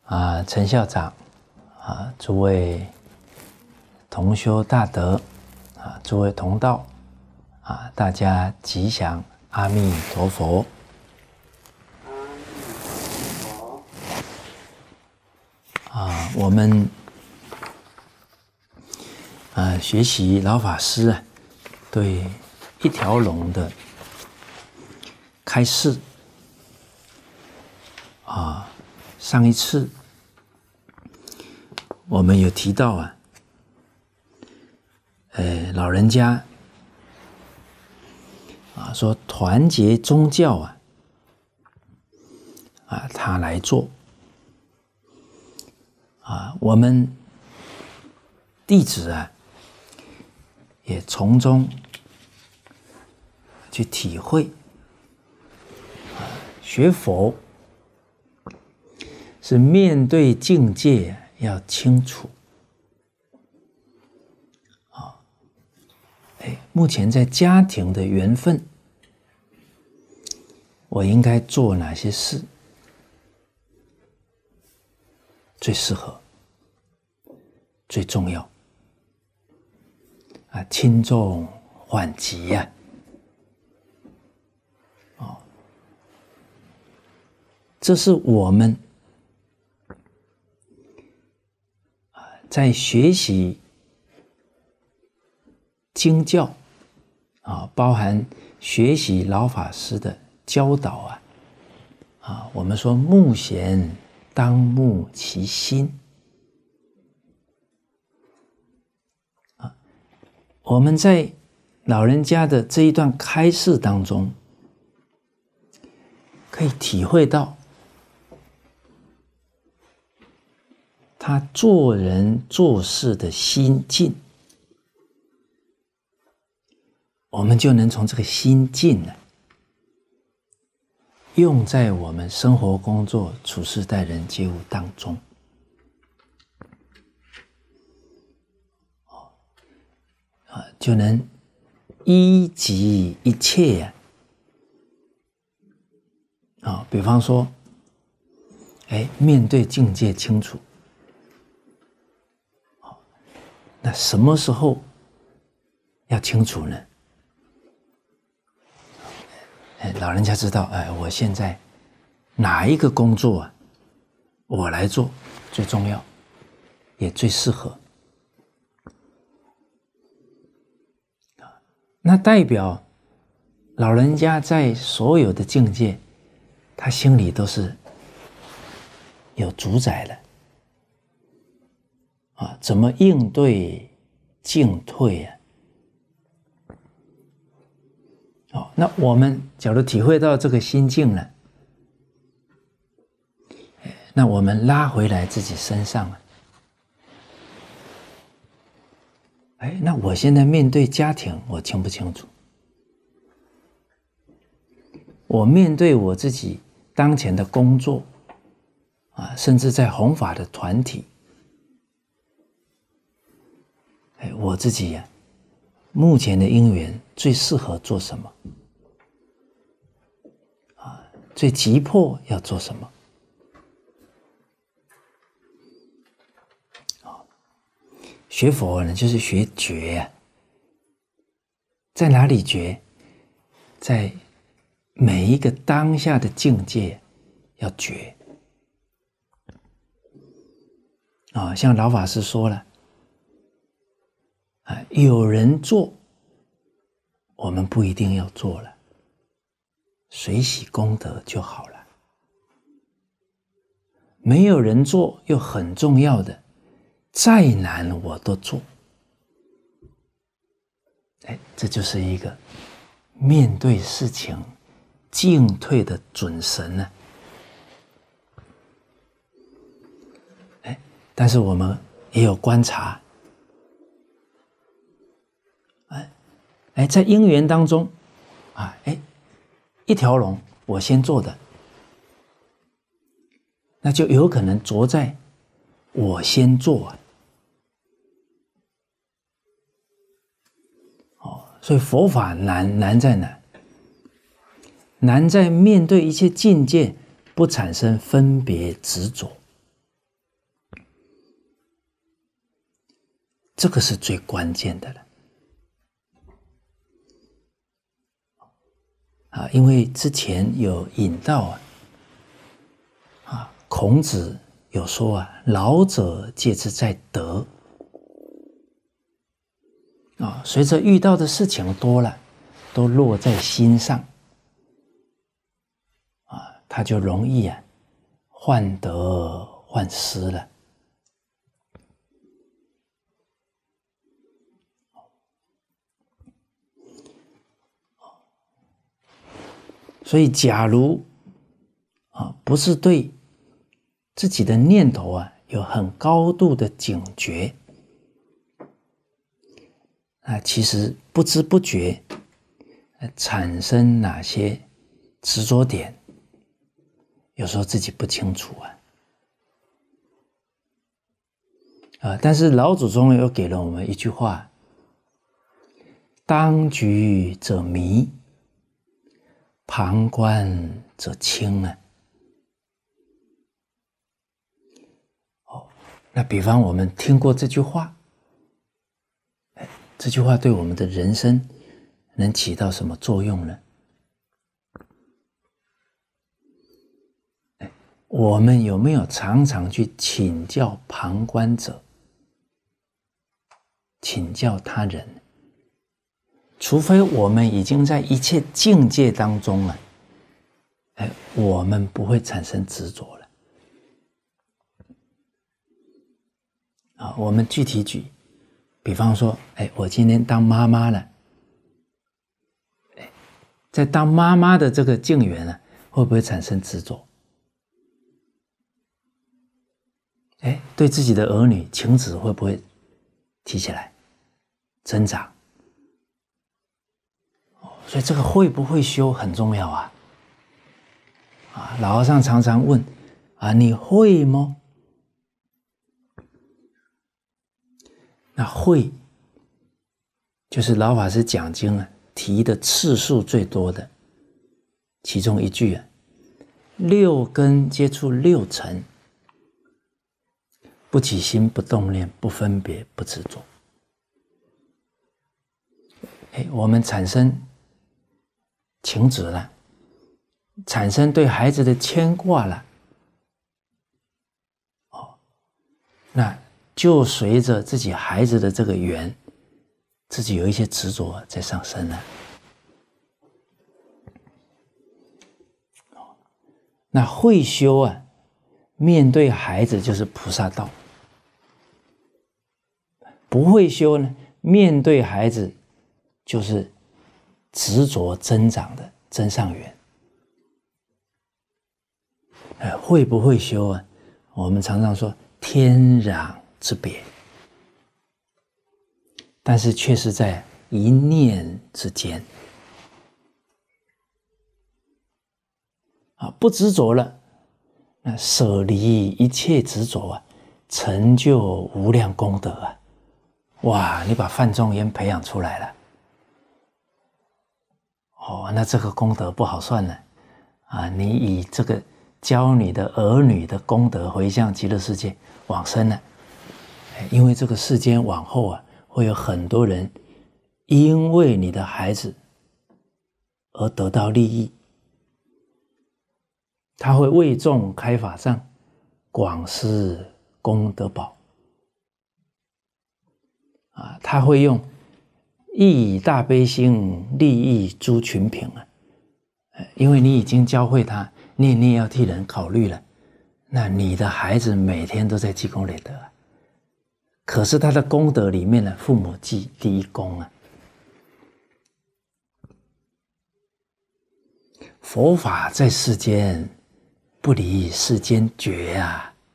陈校长诸位同修大德诸位同道大家吉祥，阿弥陀佛。我们学习老法师对一条龙的开示上一次我们有提到老人家说团结宗教他来做我们弟子也从中去体会学佛是面对境界要清楚目前在家庭的缘分，我应该做哪些事最适合、最重要轻重缓急这是我们在学习经教包含学习老法师的教导我们说目贤当慕其心我们在老人家的这一段开示当中，可以体会到他做人做事的心境，我们就能从这个心境用在我们生活工作处事待人接物当中就能一即一切比方说面对境界清楚那什么时候要清楚呢？老人家知道我现在哪一个工作我来做最重要也最适合，那代表老人家在所有的境界他心里都是有主宰的怎么应对进退那我们假如体会到这个心境了，那我们拉回来自己身上那我现在面对家庭我清不清楚？我面对我自己当前的工作甚至在弘法的团体我自己目前的因缘最适合做什么最急迫要做什么学佛呢就是学觉在哪里觉？在每一个当下的境界要觉像老法师说了有人做我们不一定要做了，随喜功德就好了。没有人做又很重要的，再难我都做。这就是一个面对事情进退的准绳但是我们也有观察在因缘当中一条龙我先做的，那就有可能着在我先做所以佛法难在哪？难在面对一切境界不产生分别执着这个是最关键的了。因为之前有引到孔子有说老者戒之在德。随着遇到的事情多了，都落在心上，他就容易患得患失了。所以假如不是对自己的念头有很高度的警觉，其实不知不觉产生哪些执着点，有时候自己不清楚但是老祖宗又给了我们一句话：当局者迷，旁观者清那比方我们听过这句话，这句话对我们的人生能起到什么作用呢？我们有没有常常去请教旁观者，请教他人？除非我们已经在一切境界当中了，我们不会产生执着了。我们具体举，比方说，我今天当妈妈了，在当妈妈的这个境缘会不会产生执着？对自己的儿女情执会不会提起来增长？所以这个会不会修很重要老和尚常常问你会吗？那会就是老法师讲经提的次数最多的其中一句六根接触六尘，不起心，不动念，不分别，不执着。我们产生情执了，产生对孩子的牵挂了，那就随着自己孩子的这个缘，自己有一些执着在上升了。那会修面对孩子就是菩萨道；不会修呢，面对孩子就是执着增长的增上缘。会不会修我们常常说天壤之别，但是却是在一念之间不执着了，那舍离一切执着成就无量功德哇，你把范仲淹培养出来了那这个功德不好算了你以这个教你的儿女的功德回向极乐世界往生了。因为这个世间往后会有很多人因为你的孩子而得到利益，他会为众开法藏，广施功德宝他会用一以大悲心利益诸群品因为你已经教会他，你也要替人考虑了，那你的孩子每天都在积功累德可是他的功德里面呢，父母记第一功佛法在世间不离世间觉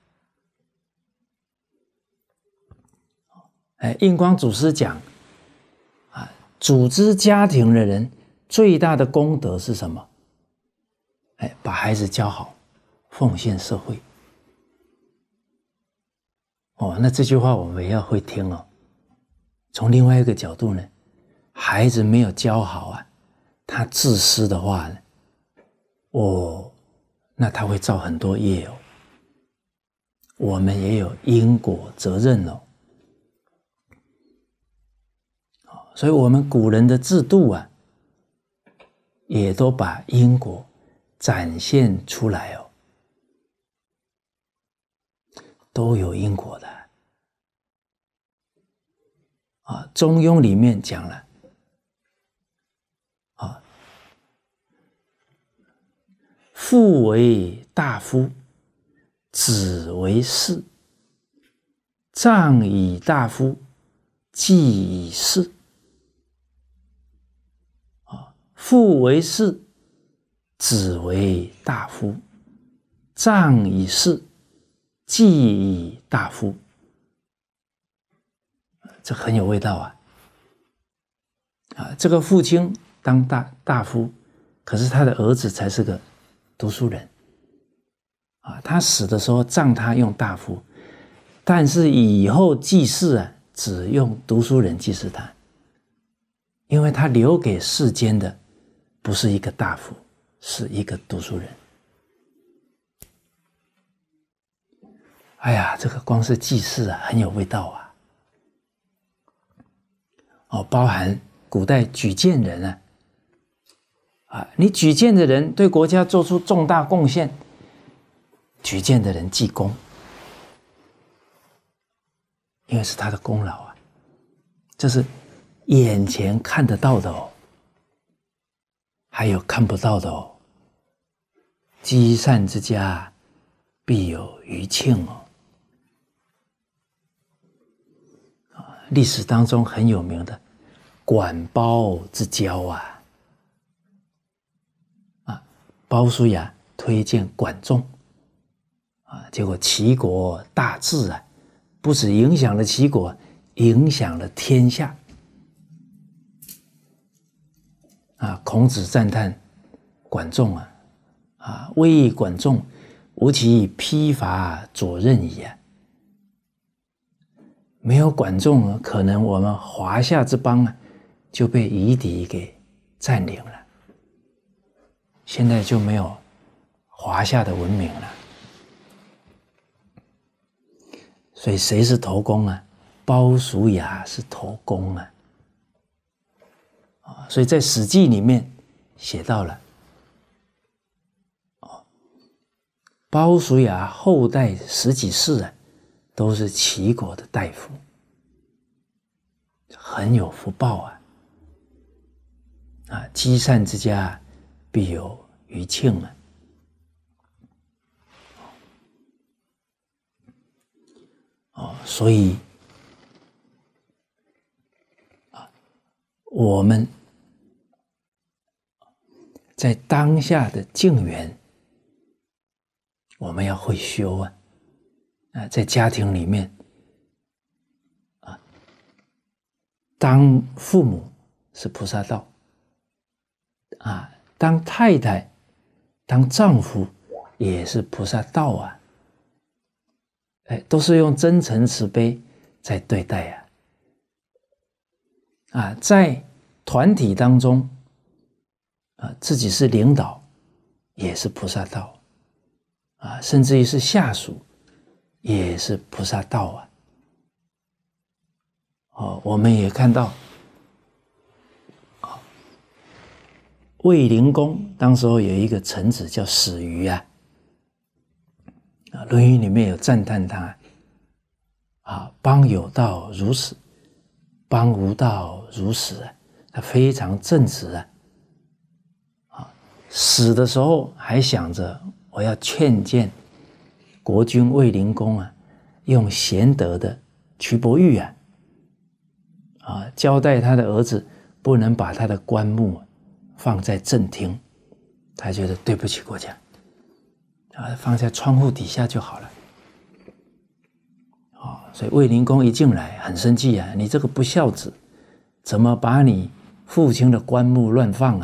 印光祖师讲组织家庭的人最大的功德是什么？把孩子教好，奉献社会。那这句话我们也要会听从另外一个角度呢，孩子没有教好他自私的话呢，那他会造很多业我们也有因果责任所以我们古人的制度啊，也都把因果展现出来哦，都有因果的啊。中庸里面讲了啊，父为大夫，子为士，葬以大夫，祭以士。父为士，子为大夫，葬以士，祭以大夫。这很有味道啊！这个父亲当大夫，可是他的儿子才是个读书人啊。他死的时候葬他用大夫，但是以后祭祀啊，只用读书人祭祀他，因为他留给世间的不是一个大夫，是一个读书人。哎呀，这个光是祭祀啊，很有味道啊！哦，包含古代举荐人你举荐的人对国家做出重大贡献，举荐的人记功，因为是他的功劳啊，这是眼前看得到的哦，还有看不到的哦。积善之家，必有余庆哦。历史当中很有名的管鲍之交鲍叔牙推荐管仲结果齐国大治不只影响了齐国，影响了天下孔子赞叹管仲谓管仲吾其披发左衽矣没有管仲可能我们华夏之邦就被夷狄给占领了，现在就没有华夏的文明了。所以谁是头功鲍叔牙是头功所以在《史记》里面写到了鲍叔牙后代十几世都是齐国的大夫，很有福报积善之家必有余庆所以我们在当下的境缘，我们要会修在家庭里面当父母是菩萨道当太太当丈夫也是菩萨道都是用真诚慈悲在对待在团体当中自己是领导也是菩萨道甚至于是下属也是菩萨道我们也看到卫灵公当时候有一个臣子叫史瑜论语里面有赞叹他邦有道如史，邦无道如史他非常正直死的时候还想着我要劝谏国君卫灵公用贤德的蘧伯玉交代他的儿子不能把他的棺木放在正厅，他觉得对不起国家放在窗户底下就好了所以卫灵公一进来很生气你这个不孝子怎么把你父亲的棺木乱放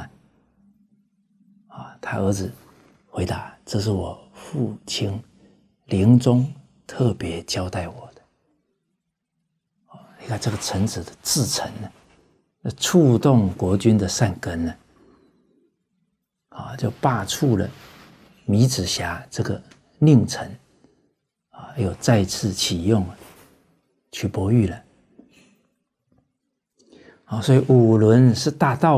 他儿子回答这是我父亲临终特别交代我的你看这个臣子的至诚触动国君的善根就罢黜了米子瑕这个佞臣又再次启用蘧伯玉了。 所以五轮是大道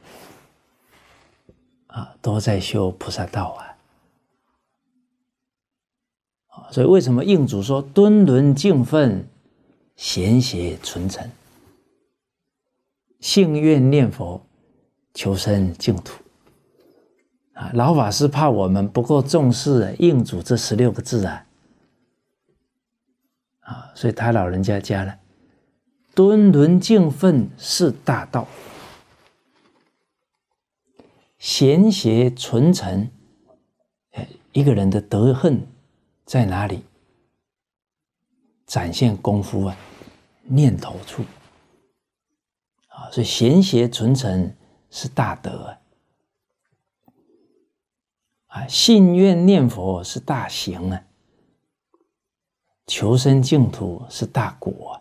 都在修菩萨道所以为什么印祖说敦伦敬奋，贤邪纯诚，信愿念佛，求生净土老法师怕我们不够重视印祖这16个字所以他老人家加了敦伦敬奋是大道，贤邪纯诚，一个人的德行在哪里？展现功夫念头处所以贤邪纯诚是大德信愿念佛是大行求生净土是大果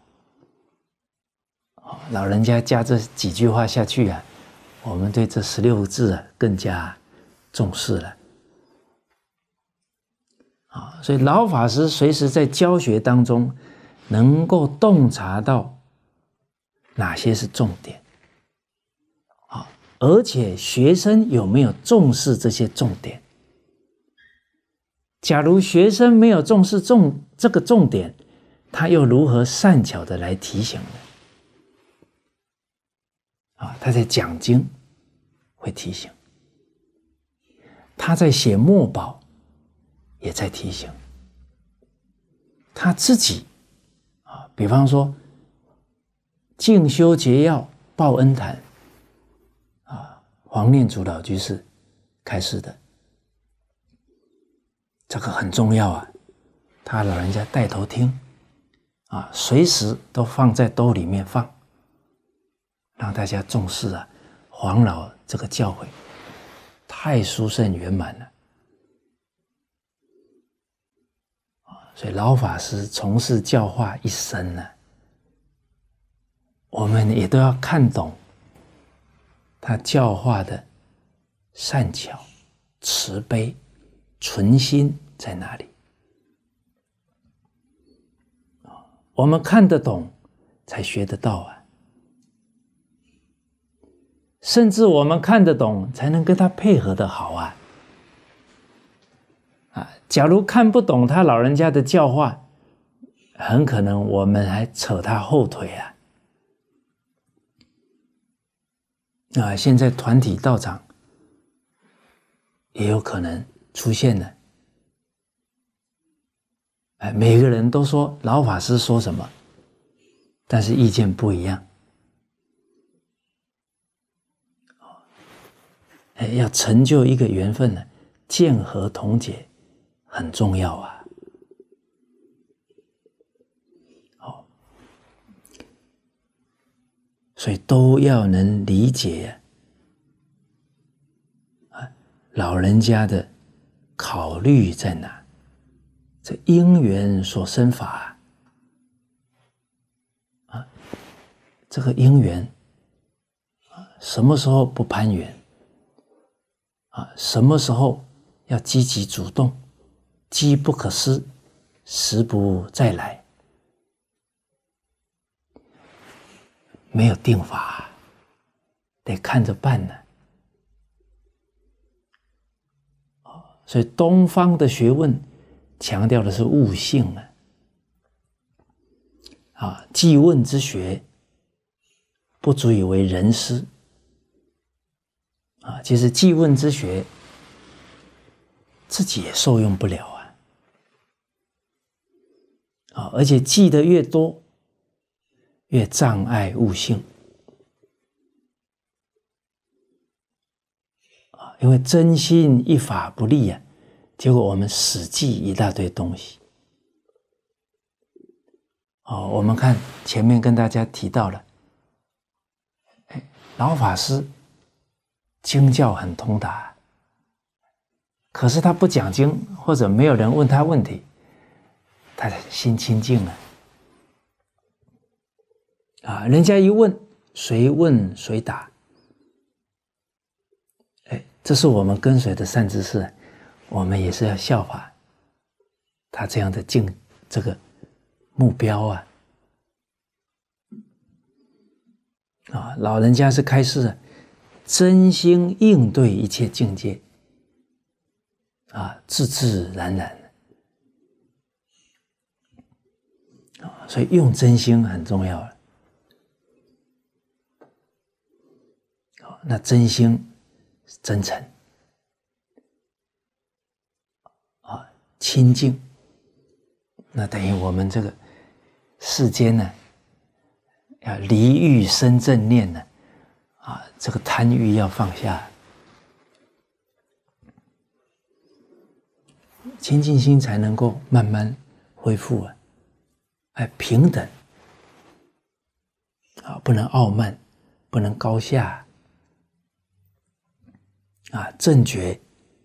老人家加这几句话下去我们对这16个字更加重视了所以老法师随时在教学当中能够洞察到哪些是重点而且学生有没有重视这些重点？假如学生没有重视这个重点，他又如何善巧的来提醒呢？他在讲经会提醒，他在写墨宝也在提醒，他自己比方说静修结要报恩坛黄念祖老居士开示的，这个很重要他老人家带头听随时都放在兜里面放，让大家重视黄老这个教诲太殊胜圆满了所以老法师从事教化一生我们也都要看懂他教化的善巧、慈悲、纯心在哪里。我们看得懂，才学得到甚至我们看得懂，才能跟他配合得好假如看不懂他老人家的教化，很可能我们还扯他后腿现在团体道场也有可能出现了每个人都说老法师说什么，但是意见不一样要成就一个缘分见合同解很重要所以都要能理解老人家的考虑在哪，这因缘所生法这个因缘什么时候不攀缘什么时候要积极主动，机不可失，时不再来，没有定法得看着办所以东方的学问强调的是悟性记问之学不足以为人师其实记问之学自己也受用不了而且记得越多越障碍悟性因为真心一法不立结果我们死记一大堆东西我们看前面跟大家提到了老法师经教很通达，可是他不讲经，或者没有人问他问题，他心清净人家一问，谁问谁答这是我们跟随的善知识我们也是要效法他这样的这个目标老人家是开示真心应对一切境界，自自然然。所以用真心很重要了。那真心是真诚清净，那等于我们这个世间呢，要离欲生正念呢，这个贪欲要放下，清净心才能够慢慢恢复平等不能傲慢，不能高下正觉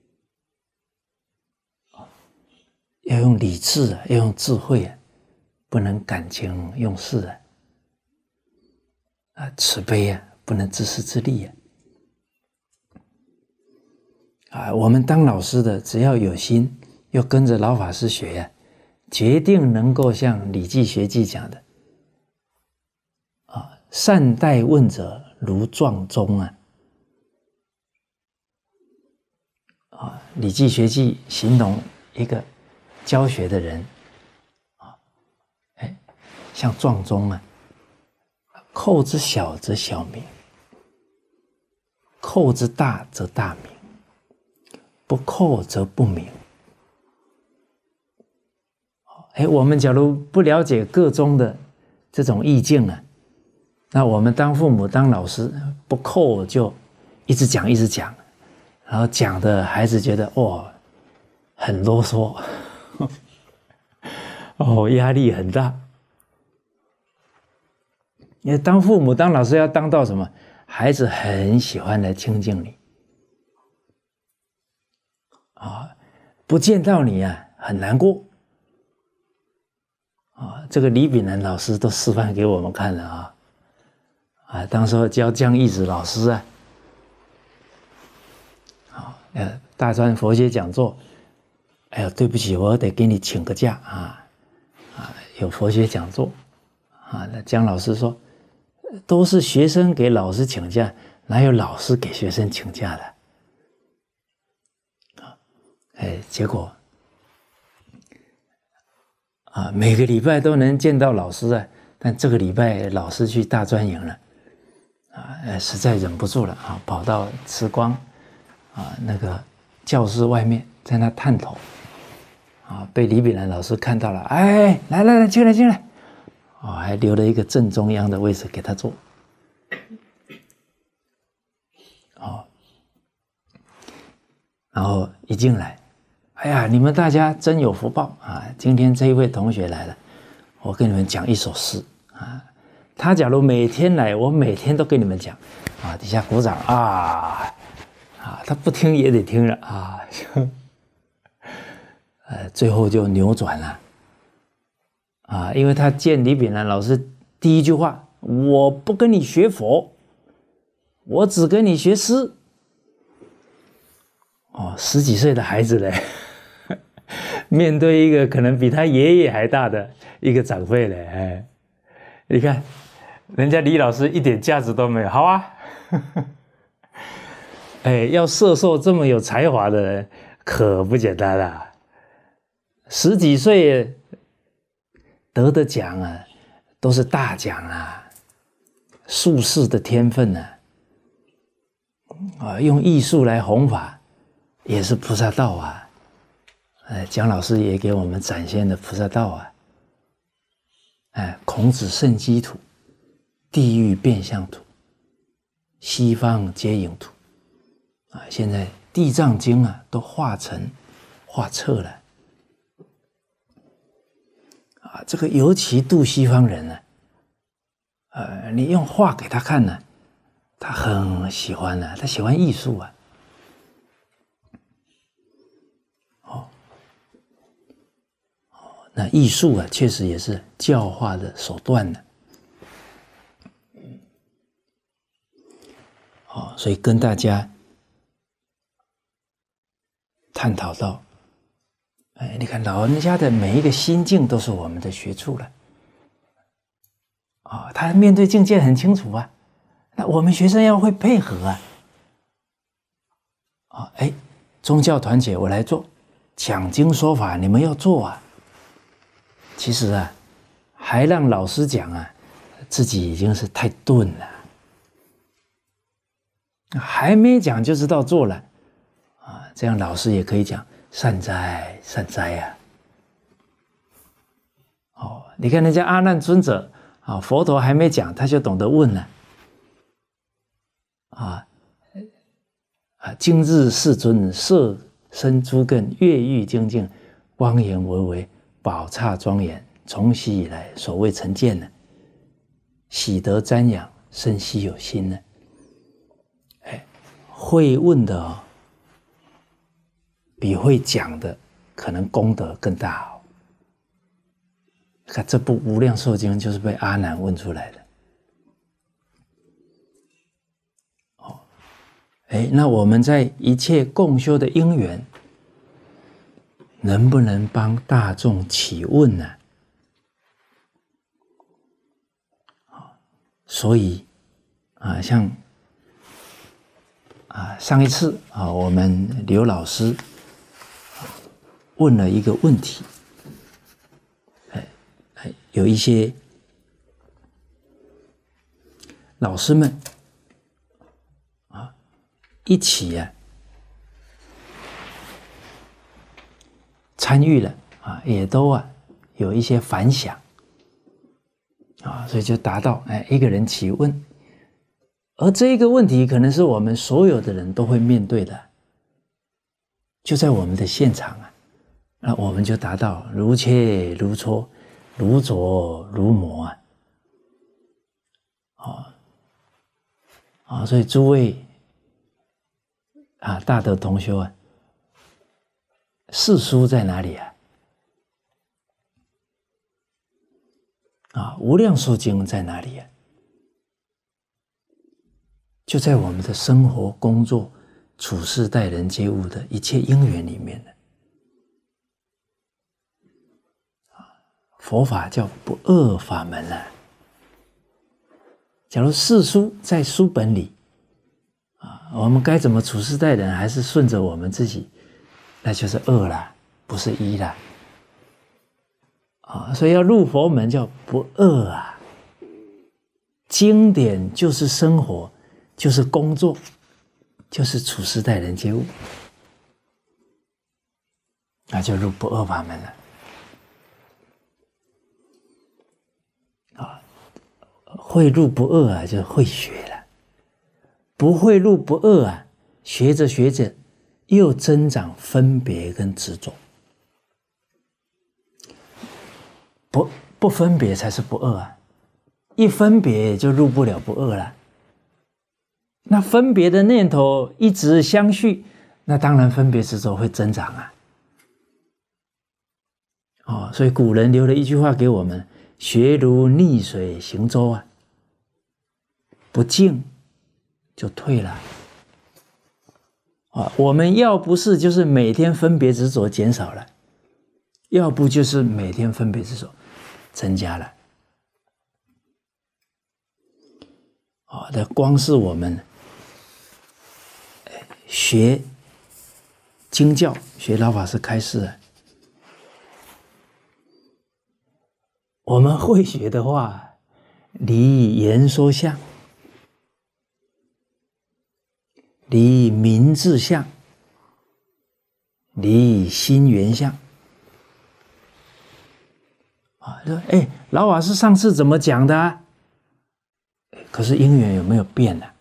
要用理智要用智慧不能感情用事慈悲不能自私自利我们当老师的只要有心，又跟着老法师学决定能够像《礼记学记》讲的善待问者如撞钟《礼记学记》形容一个教学的人像撞钟扣之小则小鸣，扣之大则大鸣，不扣则不鸣。我们假如不了解个中的这种意境那我们当父母当老师不扣就一直讲一直讲，然后讲的孩子觉得很啰嗦压力很大。因为当父母当老师要当到什么？孩子很喜欢来亲近你不见到你很难过这个李炳南老师都示范给我们看了当时候教江义子老师大专佛学讲座，对不起，我得给你请个假有佛学讲座那江老师说，都是学生给老师请假，哪有老师给学生请假的？结果每个礼拜都能见到老师但这个礼拜老师去大专营了实在忍不住了跑到慈光那个教室外面在那探头被李炳南老师看到了，来进来还留了一个正中央的位置给他坐然后一进来，你们大家真有福报今天这一位同学来了，我跟你们讲一首诗他假如每天来，我每天都跟你们讲底下鼓掌他不听也得听了最后就扭转了因为他见李炳南老师第一句话，我不跟你学佛，我只跟你学诗10几岁的孩子嘞面对一个可能比他爷爷还大的一个长辈嘞你看人家李老师一点架子都没有，好要摄受这么有才华的人可不简单啦，10几岁得的奖都是大奖术士的天分用艺术来弘法也是菩萨道蒋老师也给我们展现了菩萨道孔子圣迹土，地狱变相土，西方接引土现在地藏经都画册了这个尤其度西方人你用画给他看他很喜欢他喜欢艺术那艺术确实也是教化的手段所以跟大家探讨到你看老人家的每一个心境都是我们的学处了他面对境界很清楚那我们学生要会配合啊！宗教团结我来做，讲经说法你们要做啊。其实啊，还让老师讲啊，自己已经是太钝了，还没讲就知道做了啊。这样老师也可以讲善哉善哉啊。你看人家阿难尊者啊，佛陀还没讲，他就懂得问了今日世尊摄身诸根，悦欲精进，光颜巍巍，宝刹庄严，从昔以来所未曾见呢，喜得瞻仰，深悉有心呢。会问的比会讲的可能功德更大哦。看这部《无量寿经》就是被阿难问出来的。那我们在一切共修的因缘，能不能帮大众起问呢？所以像上一次我们刘老师问了一个问题，有一些老师们一起参与了也都有一些反响所以就达到一个人提问，而这个问题可能是我们所有的人都会面对的，就在我们的现场那我们就达到如切如磋，如琢如磨所以诸位大德同修世书在哪里无量寿经在哪里就在我们的生活、工作、处事、待人接物的一切因缘里面的。佛法叫不二法门假如世书在书本里我们该怎么处事待人，还是顺着我们自己，那就是二啦，不是一啦。所以要入佛门叫不二经典就是生活，就是工作，就是处事待人接物，那就入不二法门了。会入不二就会学了，不会入不二学着学着又增长分别跟执着，不分别才是不二一分别就入不了不二了。那分别的念头一直相续，那当然分别执着会增长所以古人留了一句话给我们：学如逆水行舟不进就退了我们要不是就是每天分别执着减少了，要不就是每天分别执着增加了那光是我们学经教，学老法师开示我们会学的话，离言说相，离名字相，离心缘相老法师上次怎么讲的可是因缘有没有变呢？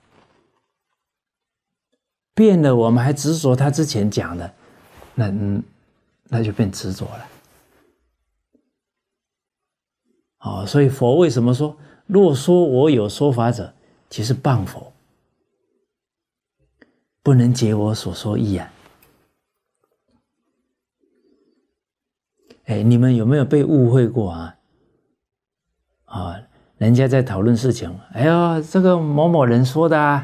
变了，我们还执着他之前讲的，那就变执着了所以佛为什么说若说我有说法者，其实谤佛，不能解我所说义你们有没有被误会过人家在讨论事情，这个某某人说的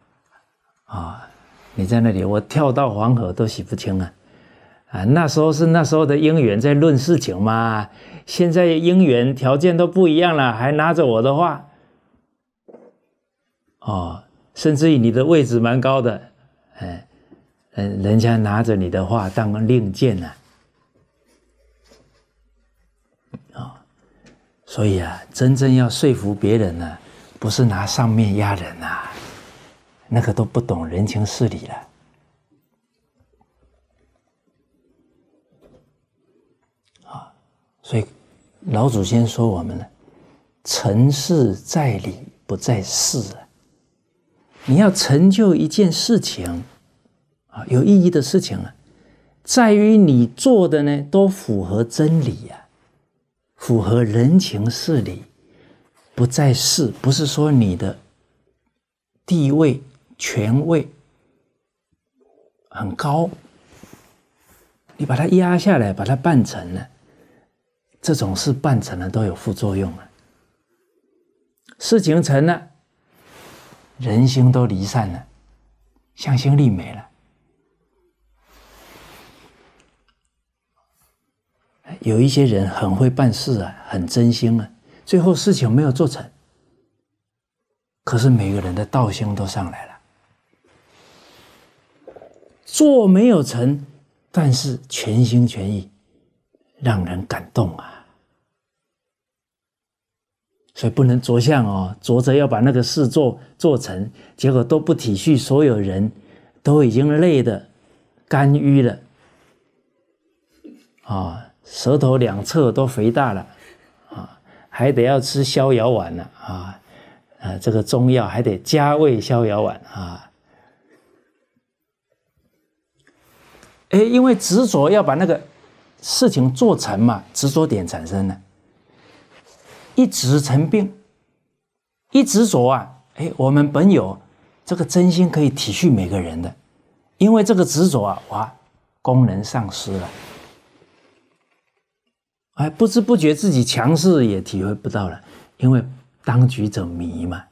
你在那里，我跳到黄河都洗不清那时候是那时候的因缘在论事情嘛，现在因缘条件都不一样了，还拿着我的话哦，甚至于你的位置蛮高的，人家拿着你的话当令箭呢，所以啊，真正要说服别人呢，不是拿上面压人啊，那个都不懂人情事理了。所以老祖先说我们呢，成事在理不在事啊。你要成就一件事情啊，有意义的事情啊，在于你做的呢都符合真理啊，符合人情事理，不在事，不是说你的地位权位很高，你把它压下来，把它办成了，这种事办成了都有副作用啊。事情成了，人心都离散了，向心力没了。有一些人很会办事啊，很真心啊，最后事情没有做成，可是每个人的道心都上来了，做没有成，但是全心全意，让人感动啊。所以不能着相哦，着着要把那个事做成，结果都不体恤所有人，都已经累得肝郁了啊，舌头两侧都肥大了啊，还得要吃逍遥丸呢这个中药还得加味逍遥丸啊。因为执着要把那个事情做成嘛，执着点产生了。一执成病，一执着啊，我们本有这个真心可以体恤每个人的，因为这个执着啊，哇，功能丧失了，不知不觉自己强势也体会不到了，因为当局者迷嘛。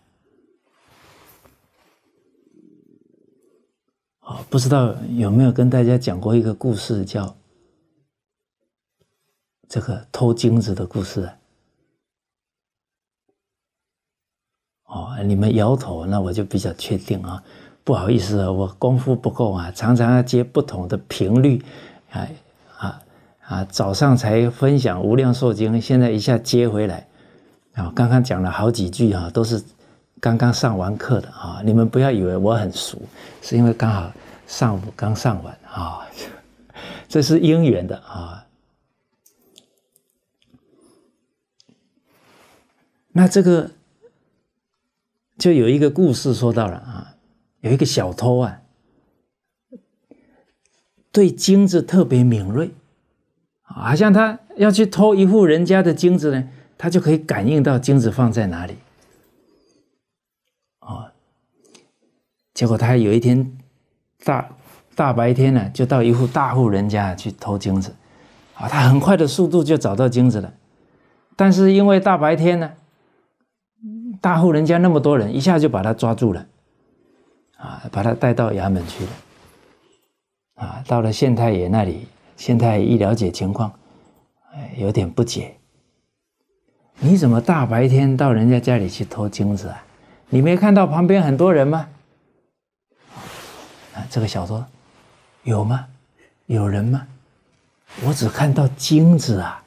不知道有没有跟大家讲过一个故事，叫这个偷金子的故事啊？你们摇头，那我就比较确定啊。不好意思啊，我功夫不够啊，常常要接不同的频率，早上才分享《无量寿经》，现在一下接回来啊。刚刚讲了好几句啊，都是刚刚上完课的啊。你们不要以为我很熟，是因为刚好上午刚上完啊，这是因缘的啊。那这个。就有一个故事说到了啊，有一个小偷啊，对金子特别敏锐，好像他要去偷一户人家的金子呢，他就可以感应到金子放在哪里。结果他有一天大白天呢，就到一户大户人家去偷金子，他很快的速度就找到金子了，但是因为大白天呢。大户人家那么多人，一下就把他抓住了，把他带到衙门去了，到了县太爷那里，县太爷一了解情况，有点不解，你怎么大白天到人家家里去偷金子啊？你没看到旁边很多人吗？这个小偷有吗？有人吗？我只看到金子啊！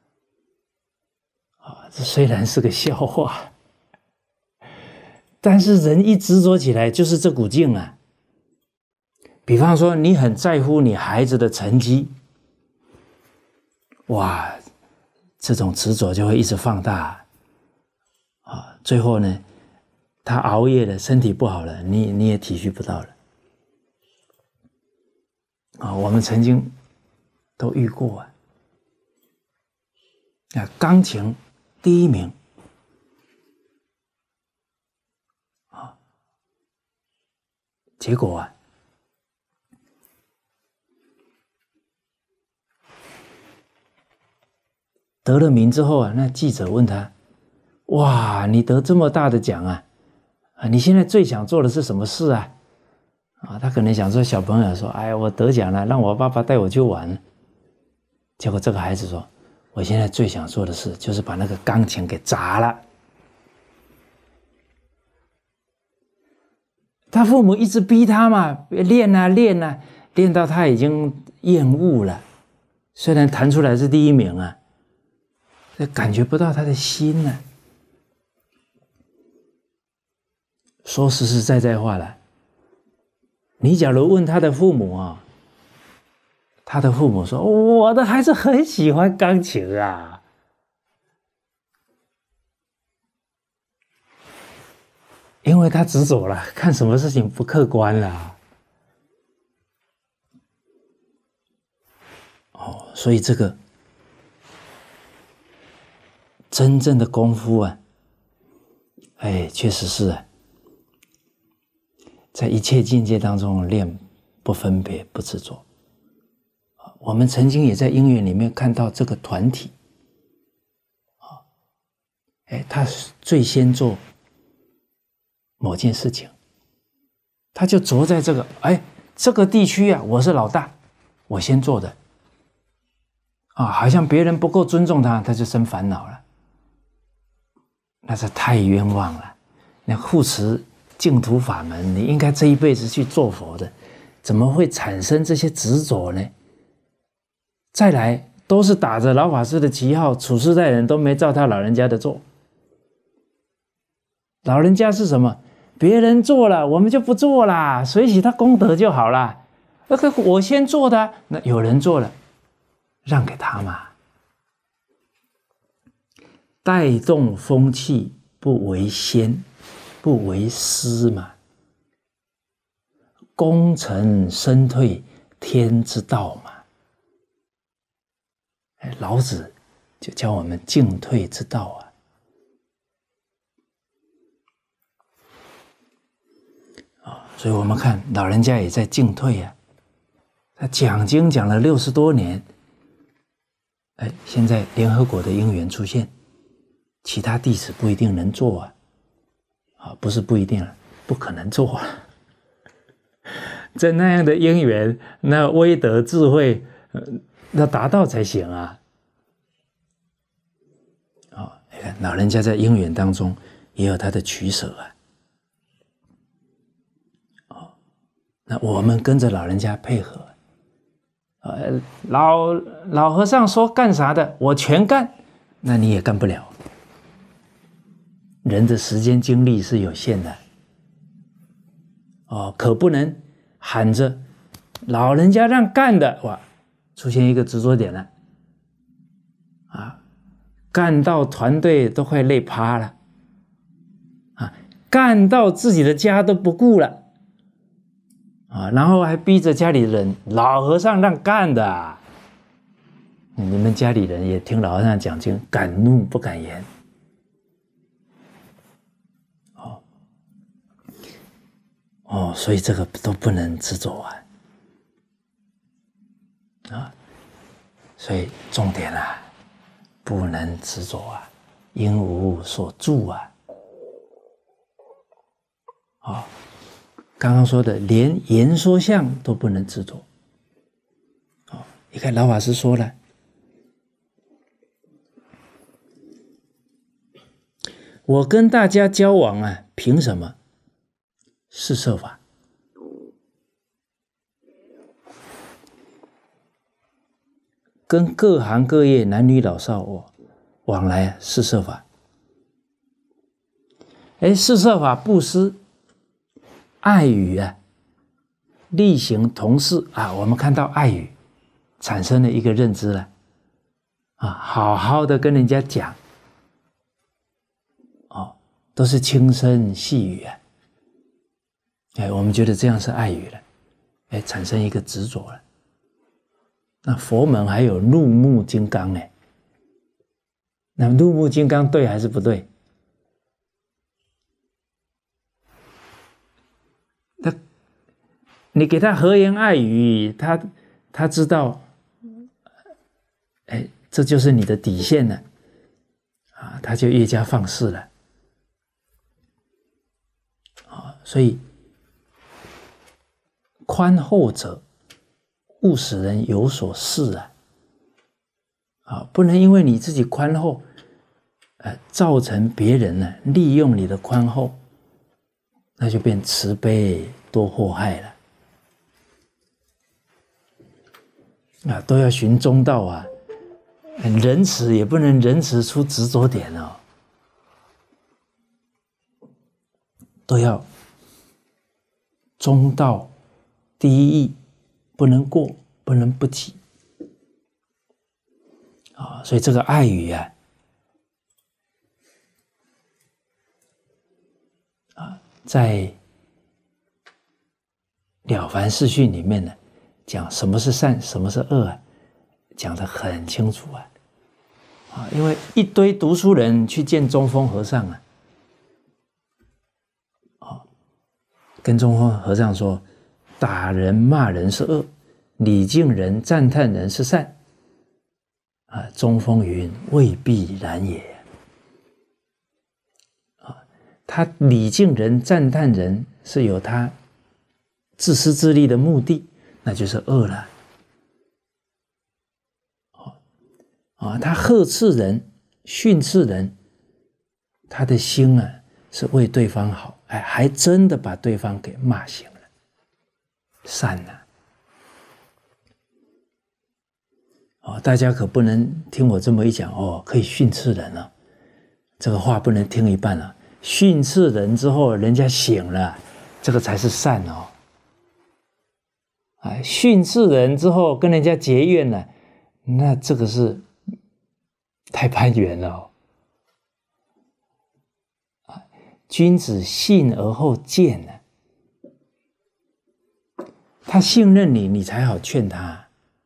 这虽然是个笑话。但是人一执着起来就是这股劲啊。比方说你很在乎你孩子的成绩，哇，这种执着就会一直放大最后呢，他熬夜了，身体不好了，你也体恤不到了我们曾经都遇过钢琴第1名结果得了名之后那记者问他：“哇，你得这么大的奖你现在最想做的是什么事啊？”他可能想说小朋友说：“哎，我得奖了，让我爸爸带我去玩。”结果这个孩子说：“我现在最想做的事就是把那个钢琴给砸了。” 他父母一直逼他嘛，练啊练啊，练到他已经厌恶了。虽然弹出来是第一名啊，感觉不到他的心呢。说实实在在话了，你假如问他的父母啊，他的父母说：“我的孩子很喜欢钢琴啊。”因为他执着了，看什么事情不客观了。所以这个真正的功夫啊，确实是在一切境界当中练不分别、不执着。我们曾经也在因缘里面看到这个团体，他最先做某件事情，他就着在这个，这个地区啊，我是老大，我先做的。好像别人不够尊重他，他就生烦恼了。那是太冤枉了。那护持净土法门，你应该这一辈子去做佛的，怎么会产生这些执着呢？再来，都是打着老法师的旗号，处事待人都没照他老人家的做。老人家是什么？别人做了，我们就不做啦，随喜他功德就好啦。我先做的，那有人做了，让给他嘛。带动风气，不为先，不为师嘛。功成身退，天之道嘛。老子就教我们进退之道啊。所以我们看老人家也在进退啊。他讲经讲了60多年，现在联合国的因缘出现，其他弟子不一定能做不是不一定了，不可能做在那样的因缘，那威德智慧要达到才行啊。你看老人家在因缘当中也有他的取舍那我们跟着老人家配合。老和尚说干啥的，我全干，那你也干不了。人的时间精力是有限的，可不能喊着老人家让干的，哇，出现一个执着点了，干到团队都快累趴了，干到自己的家都不顾了。然后还逼着家里人，老和尚让干的你们家里人也听老和尚讲经，敢怒不敢言。所以这个都不能执着所以重点不能执着因无所住刚刚说的，连言说相都不能执着。你看老法师说了，我跟大家交往凭什么？是设法。跟各行各业男女老少往来是设法。是设法布施。爱语力行同事我们看到爱语产生了一个认知了好好的跟人家讲都是轻声细语我们觉得这样是爱语了产生一个执着了。那佛门还有怒目金刚那怒目金刚对还是不对？你给他和言爱语，他知道，这就是你的底线了，他就越加放肆了，所以宽厚者，勿使人有所恃不能因为你自己宽厚，造成别人利用你的宽厚， 那就变慈悲多祸害了。都要寻中道啊，仁慈也不能仁慈出执着点哦，都要中道第一义，不能过，不能不及所以这个爱语在了凡四训里面呢，讲什么是善，什么是恶讲得很清楚因为一堆读书人去见中峰和尚跟中峰和尚说，打人骂人是恶，礼敬人赞叹人是善中峰云未必然也他礼敬人赞叹人是有他自私自利的目的，那就是恶了他呵斥人训斥人，他的心是为对方好，还真的把对方给骂醒了，善大家可不能听我这么一讲可以训斥人这个话不能听一半训斥人之后人家醒了，这个才是善训斥人之后跟人家结怨了，那这个是太攀缘了君子信而后见他信任你，你才好劝他。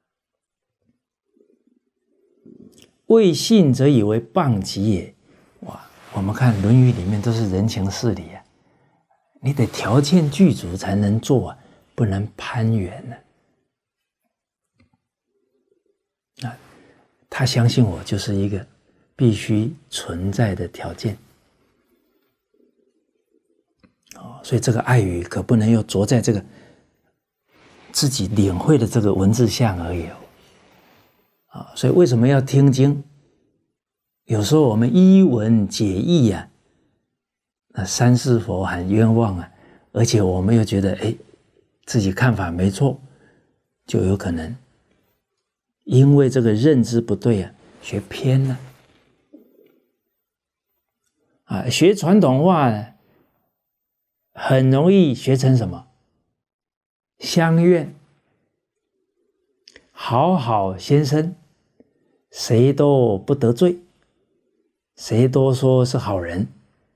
未信则以为谤己也。我们看《论语》里面都是人情事理你得条件具足才能做不能攀缘他相信我就是一个必须存在的条件所以这个爱语可不能又着在这个自己领会的这个文字相而已所以为什么要听经？有时候我们依文解义那三世佛很冤枉而且我们又觉得自己看法没错，就有可能因为这个认知不对学偏了学传统话很容易学成什么？乡愿，好好先生，谁都不得罪，谁都说是好人。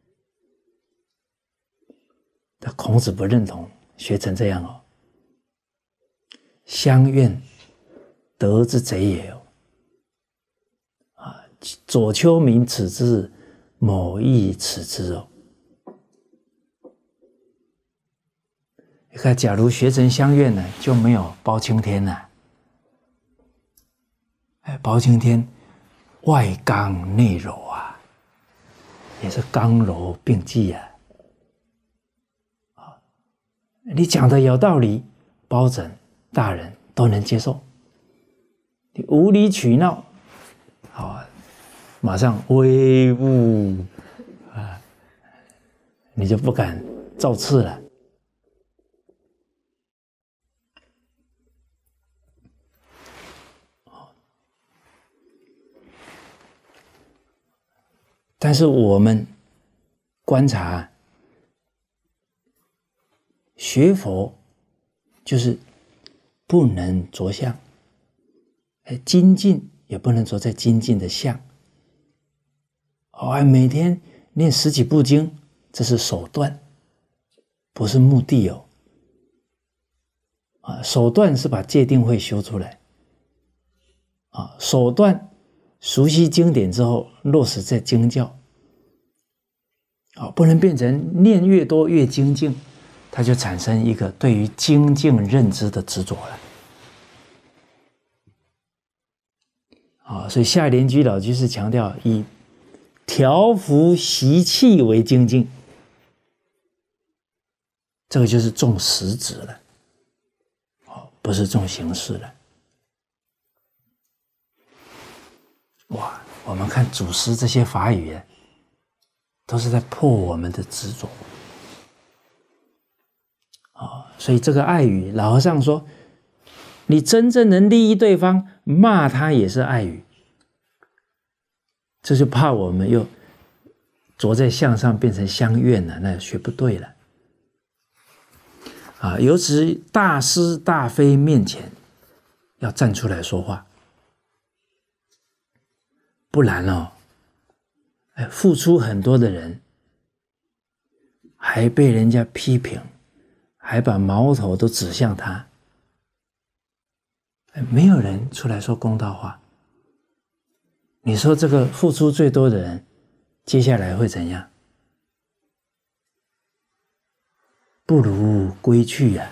但孔子不认同，学成这样乡愿，德之贼也左丘明耻之，某亦耻之你看，假如学成乡愿呢，就没有包青天了。包青天外刚内柔也是刚柔并济你讲的有道理，包拯大人都能接受。你无理取闹，马上威武你就不敢造次了。但是我们观察学佛就是不能着相，精进也不能着在精进的相。每天念10几部经，这是手段，不是目的手段是把戒定慧修出来手段熟悉经典之后落实在经教不能变成念越多越精进，它就产生一个对于精进认知的执着了所以下莲居老居士强调以调伏习气为精进，这个就是重实质了不是重形式了。我们看祖师这些法语都是在破我们的执着所以这个爱语，老和尚说，你真正能利益对方，骂他也是爱语。这就怕我们又着在相上变成相怨了，那学不对了。尤其大是大非面前，要站出来说话，不然付出很多的人，还被人家批评，还把矛头都指向他，没有人出来说公道话。你说这个付出最多的人，接下来会怎样？不如归去呀！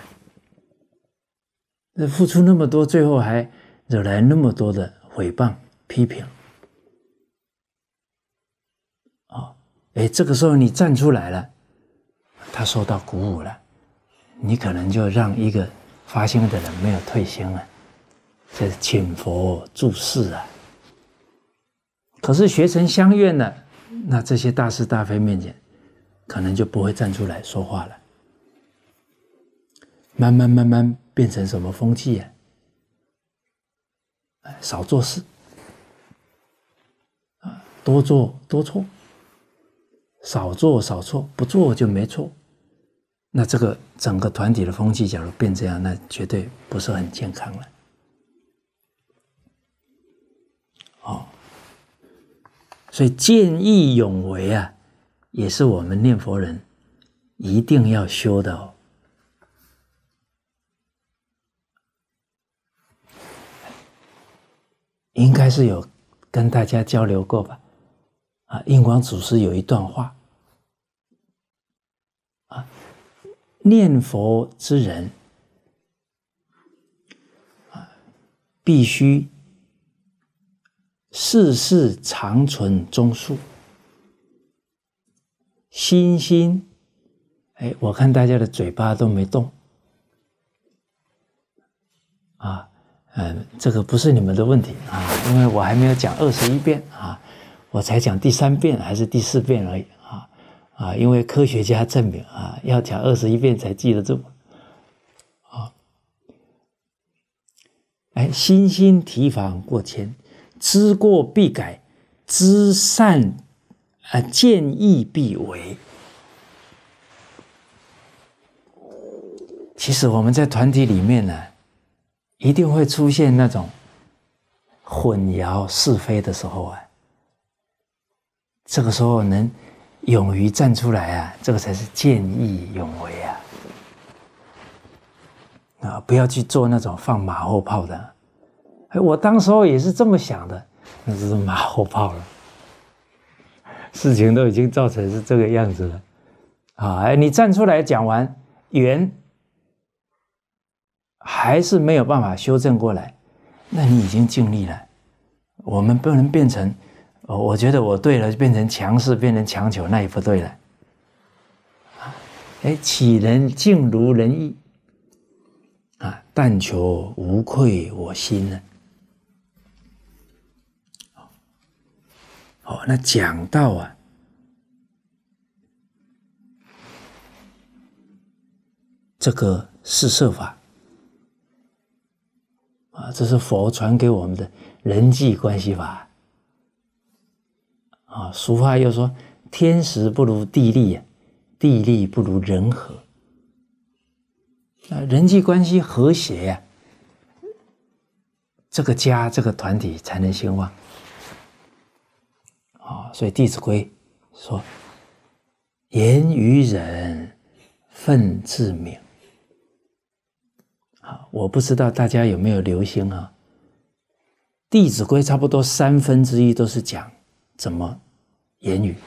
付出那么多，最后还惹来那么多的诽谤、批评。这个时候你站出来了，他受到鼓舞了，你可能就让一个发心的人没有退心了，这是请佛注释啊。可是学成相怨了，那这些大是大非面前，可能就不会站出来说话了。慢慢变成什么风气啊？少做事，多做多错，少做少错，不做就没错。那这个整个团体的风气，假如变这样，那绝对不是很健康了。所以见义勇为啊，也是我们念佛人一定要修的应该是有跟大家交流过吧？印光祖师有一段话念佛之人必须世世常存忠恕，心心，我看大家的嘴巴都没动这个不是你们的问题因为我还没有讲21遍我才讲第3遍还是第4遍而已因为科学家证明要讲21遍才记得住心心提防过谦，知过必改，知善见义必为。其实我们在团体里面呢，一定会出现那种混淆是非的时候这个时候能勇于站出来这个才是见义勇为不要去做那种放马后炮的。我当时候也是这么想的，那就是马后炮了。事情都已经造成是这个样子了你站出来讲完圆还是没有办法修正过来，那你已经尽力了。我们不能变成我觉得我对了就变成强势，变成强求，那也不对了岂能尽如人意但求无愧我心呢那讲到这个四摄法这是佛传给我们的人际关系法俗话又说天时不如地利地利不如人和人际关系和谐这个家这个团体才能兴旺所以《弟子规》说言于人忿自泯我不知道大家有没有留心《弟子规》差不多1/3都是讲怎么言语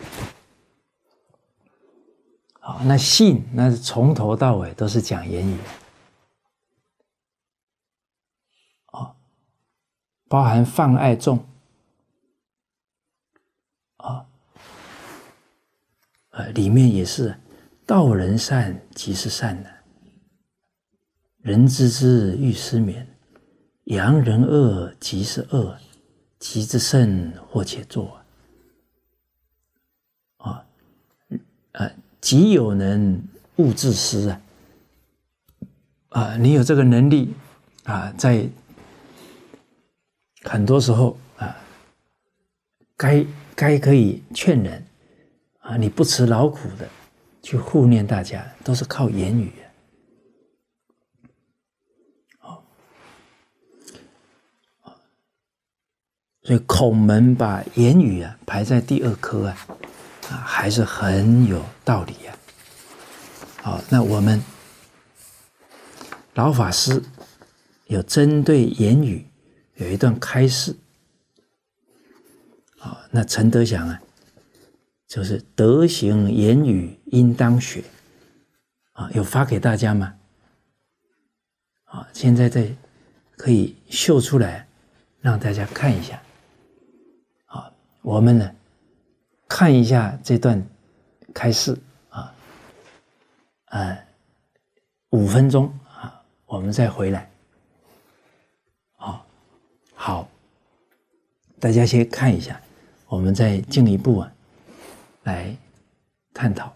那信那是从头到尾都是讲言语包含放爱众里面也是道人善即是善人知之欲失眠，扬人恶即是恶，其之甚或且作己有能勿自失你有这个能力在很多时候该可以劝人你不辞劳苦的去护念大家，都是靠言语所以孔门把言语排在第2科还是很有道理好，那我们老法师有针对言语有一段开示那陈德祥就是德行言语应当学有发给大家吗？现在可以秀出来让大家看一下我们呢看一下这段开示5分钟我们再回来好，大家先看一下，我们再进一步来探讨。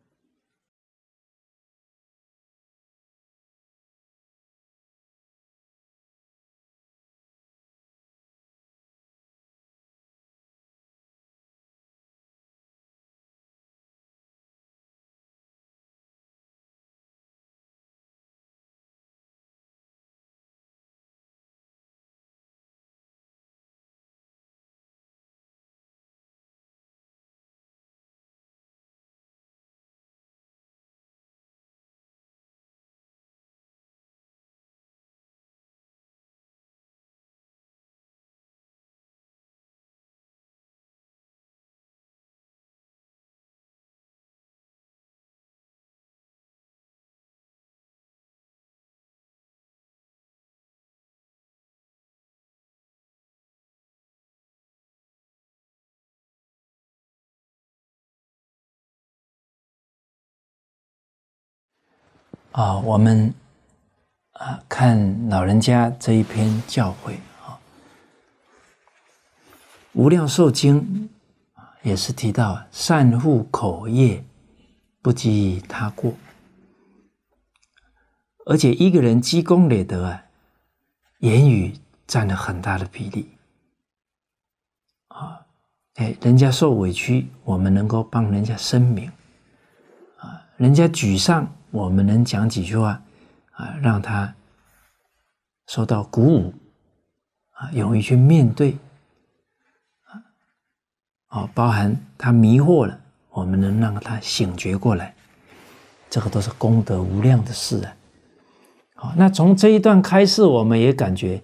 我们看老人家这一篇教诲无量寿经也是提到善护口业，不积他过。而且一个人积功累德言语占了很大的比例人家受委屈，我们能够帮人家声明人家沮丧，我们能讲几句话让他受到鼓舞勇于去面对包含他迷惑了，我们能让他醒觉过来，这个都是功德无量的事那从这一段开示，我们也感觉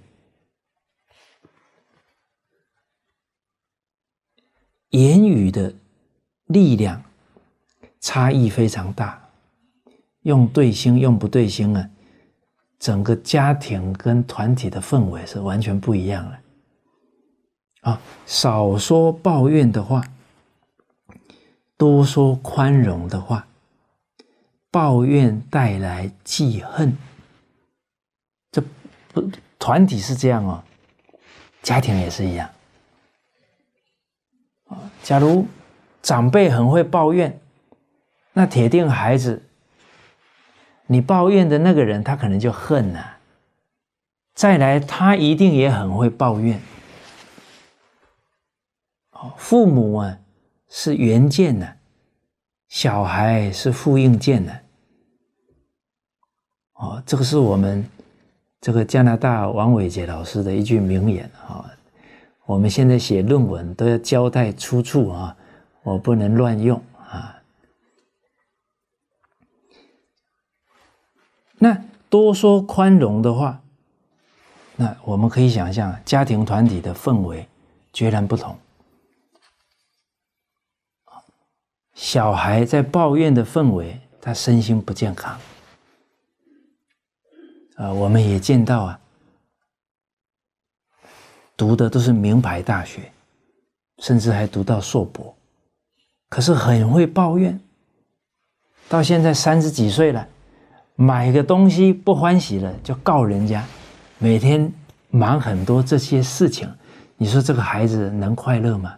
言语的力量差异非常大，用对心用不对心整个家庭跟团体的氛围是完全不一样的少说抱怨的话，多说宽容的话。抱怨带来记恨，这不团体是这样家庭也是一样假如长辈很会抱怨，那铁定孩子，你抱怨的那个人他可能就恨了再来他一定也很会抱怨父母是原件小孩是复印件这个是我们这个加拿大王伟杰老师的一句名言我们现在写论文都要交代出处我不能乱用那多说宽容的话，那我们可以想象家庭团体的氛围截然不同。小孩在抱怨的氛围，他身心不健康我们也见到读的都是名牌大学，甚至还读到硕博，可是很会抱怨，到现在30几岁了，买个东西不欢喜了就告人家，每天忙很多这些事情，你说这个孩子能快乐吗？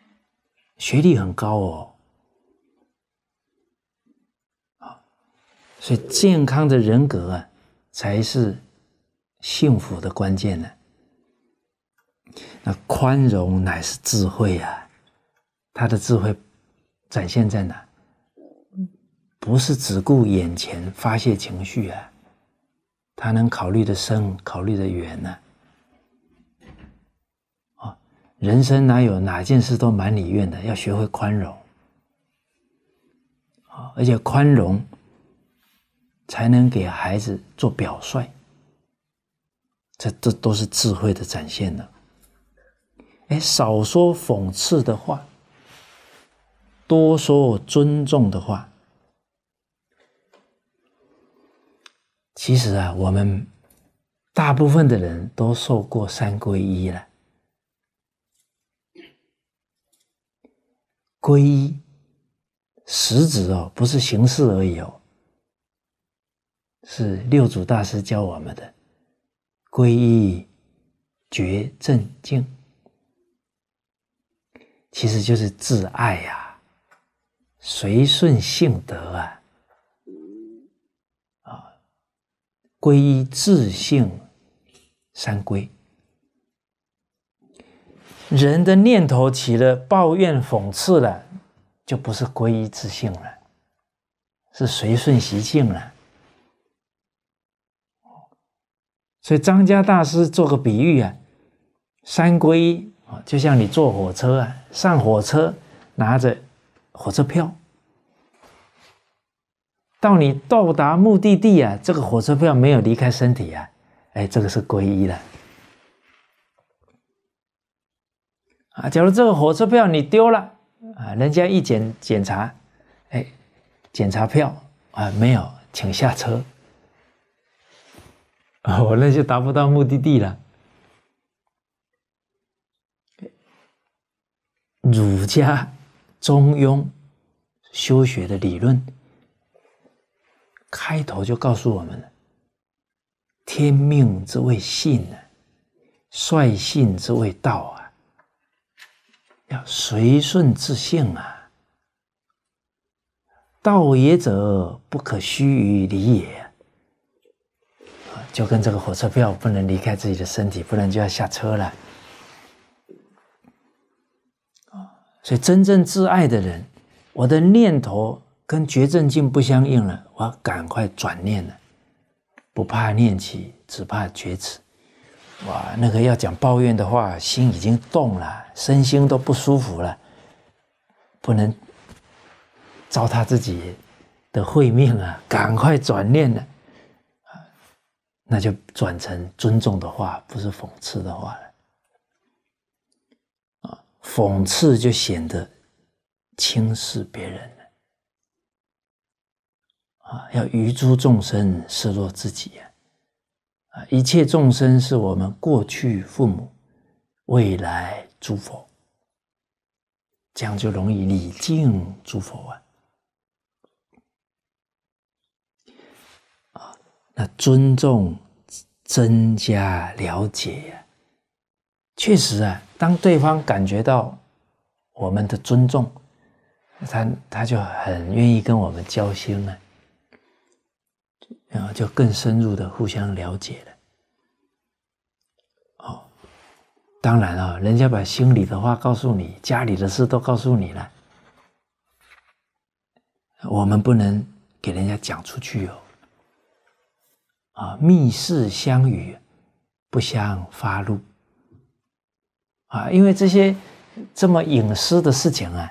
学历很高所以健康的人格啊，才是幸福的关键呢。那宽容乃是智慧啊，他的智慧展现在哪？不是只顾眼前发泄情绪啊，他能考虑的深，考虑的远呢。人生哪件事都满里愿的，要学会宽容。而且宽容才能给孩子做表率，这都是智慧的展现了。少说讽刺的话，多说尊重的话。其实啊，我们大部分的人都受过三皈依了。皈依实质不是形式而已是六祖大师教我们的皈依觉正境，其实就是自爱啊，随顺性德啊，皈依自性三皈。人的念头起了抱怨讽刺了，就不是皈依自性了，是随顺习性了。所以张家大师做个比喻啊，三皈依就像你坐火车啊，上火车拿着火车票，到你到达目的地啊，这个火车票没有离开身体啊，这个是皈依了。假如这个火车票你丢了人家一检查，检查票没有，请下车，那就达不到目的地了。儒家中庸修学的理论开头就告诉我们了，天命之谓性率性之谓道要随顺自性啊。道也者，不可虚于离也。就跟这个火车票不能离开自己的身体，不然就要下车了。所以真正自爱的人，我的念头跟觉正境不相应了，我要赶快转念了，不怕念起，只怕觉迟。哇，那个要讲抱怨的话，心已经动了，身心都不舒服了，不能糟蹋自己的慧命啊，赶快转念了，那就转成尊重的话，不是讽刺的话了。讽刺就显得轻视别人了。要于诸众生视若自己一切众生是我们过去父母，未来诸佛，这样就容易礼敬诸佛那尊重增加了解确实当对方感觉到我们的尊重，他就很愿意跟我们交心了。就更深入的互相了解了。当然人家把心里的话告诉你，家里的事都告诉你了，我们不能给人家讲出去密室相与，不相发露因为这些这么隐私的事情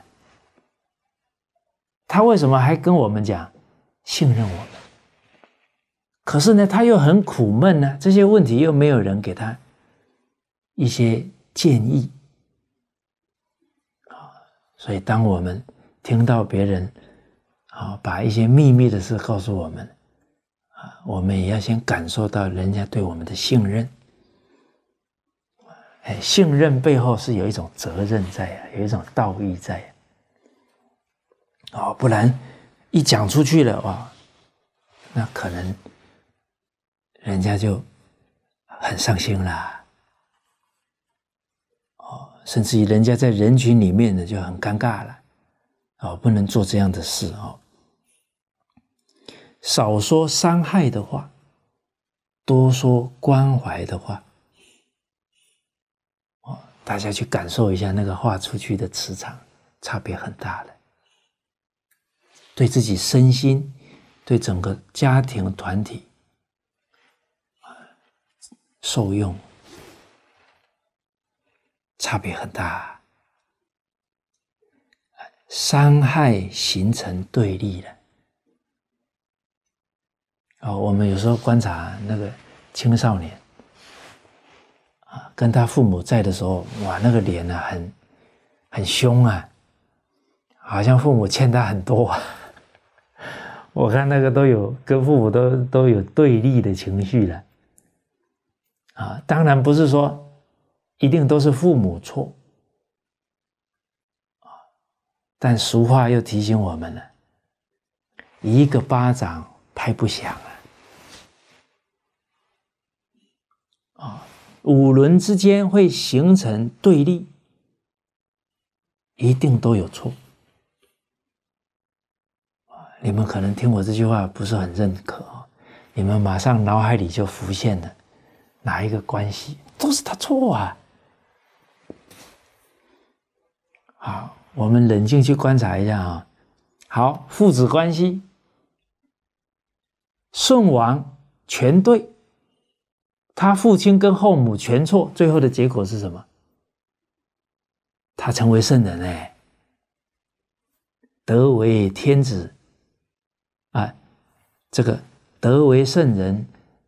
他为什么还跟我们讲信任我们？可是呢，他又很苦闷呢，这些问题又没有人给他一些建议所以当我们听到别人把一些秘密的事告诉我们我们也要先感受到人家对我们的信任。信任背后是有一种责任在有一种道义在不然一讲出去了那可能人家就很伤心啦甚至于人家在人群里面呢就很尴尬了不能做这样的事少说伤害的话，多说关怀的话。大家去感受一下那个话出去的磁场，差别很大的，对自己身心，对整个家庭团体受用差别很大，伤害形成对立了。我们有时候观察那个青少年跟他父母在的时候，哇，那个脸啊很凶啊，好像父母欠他很多我看那个都有跟父母都有对立的情绪了当然不是说一定都是父母错但俗话又提醒我们了，一个巴掌拍不响五伦之间会形成对立，一定都有错。你们可能听我这句话不是很认可你们马上脑海里就浮现了哪一个关系都是他错啊。好，我们冷静去观察一下好，父子关系，舜王全对，他父亲跟后母全错，最后的结果是什么？他成为圣人得为天子这个得为圣人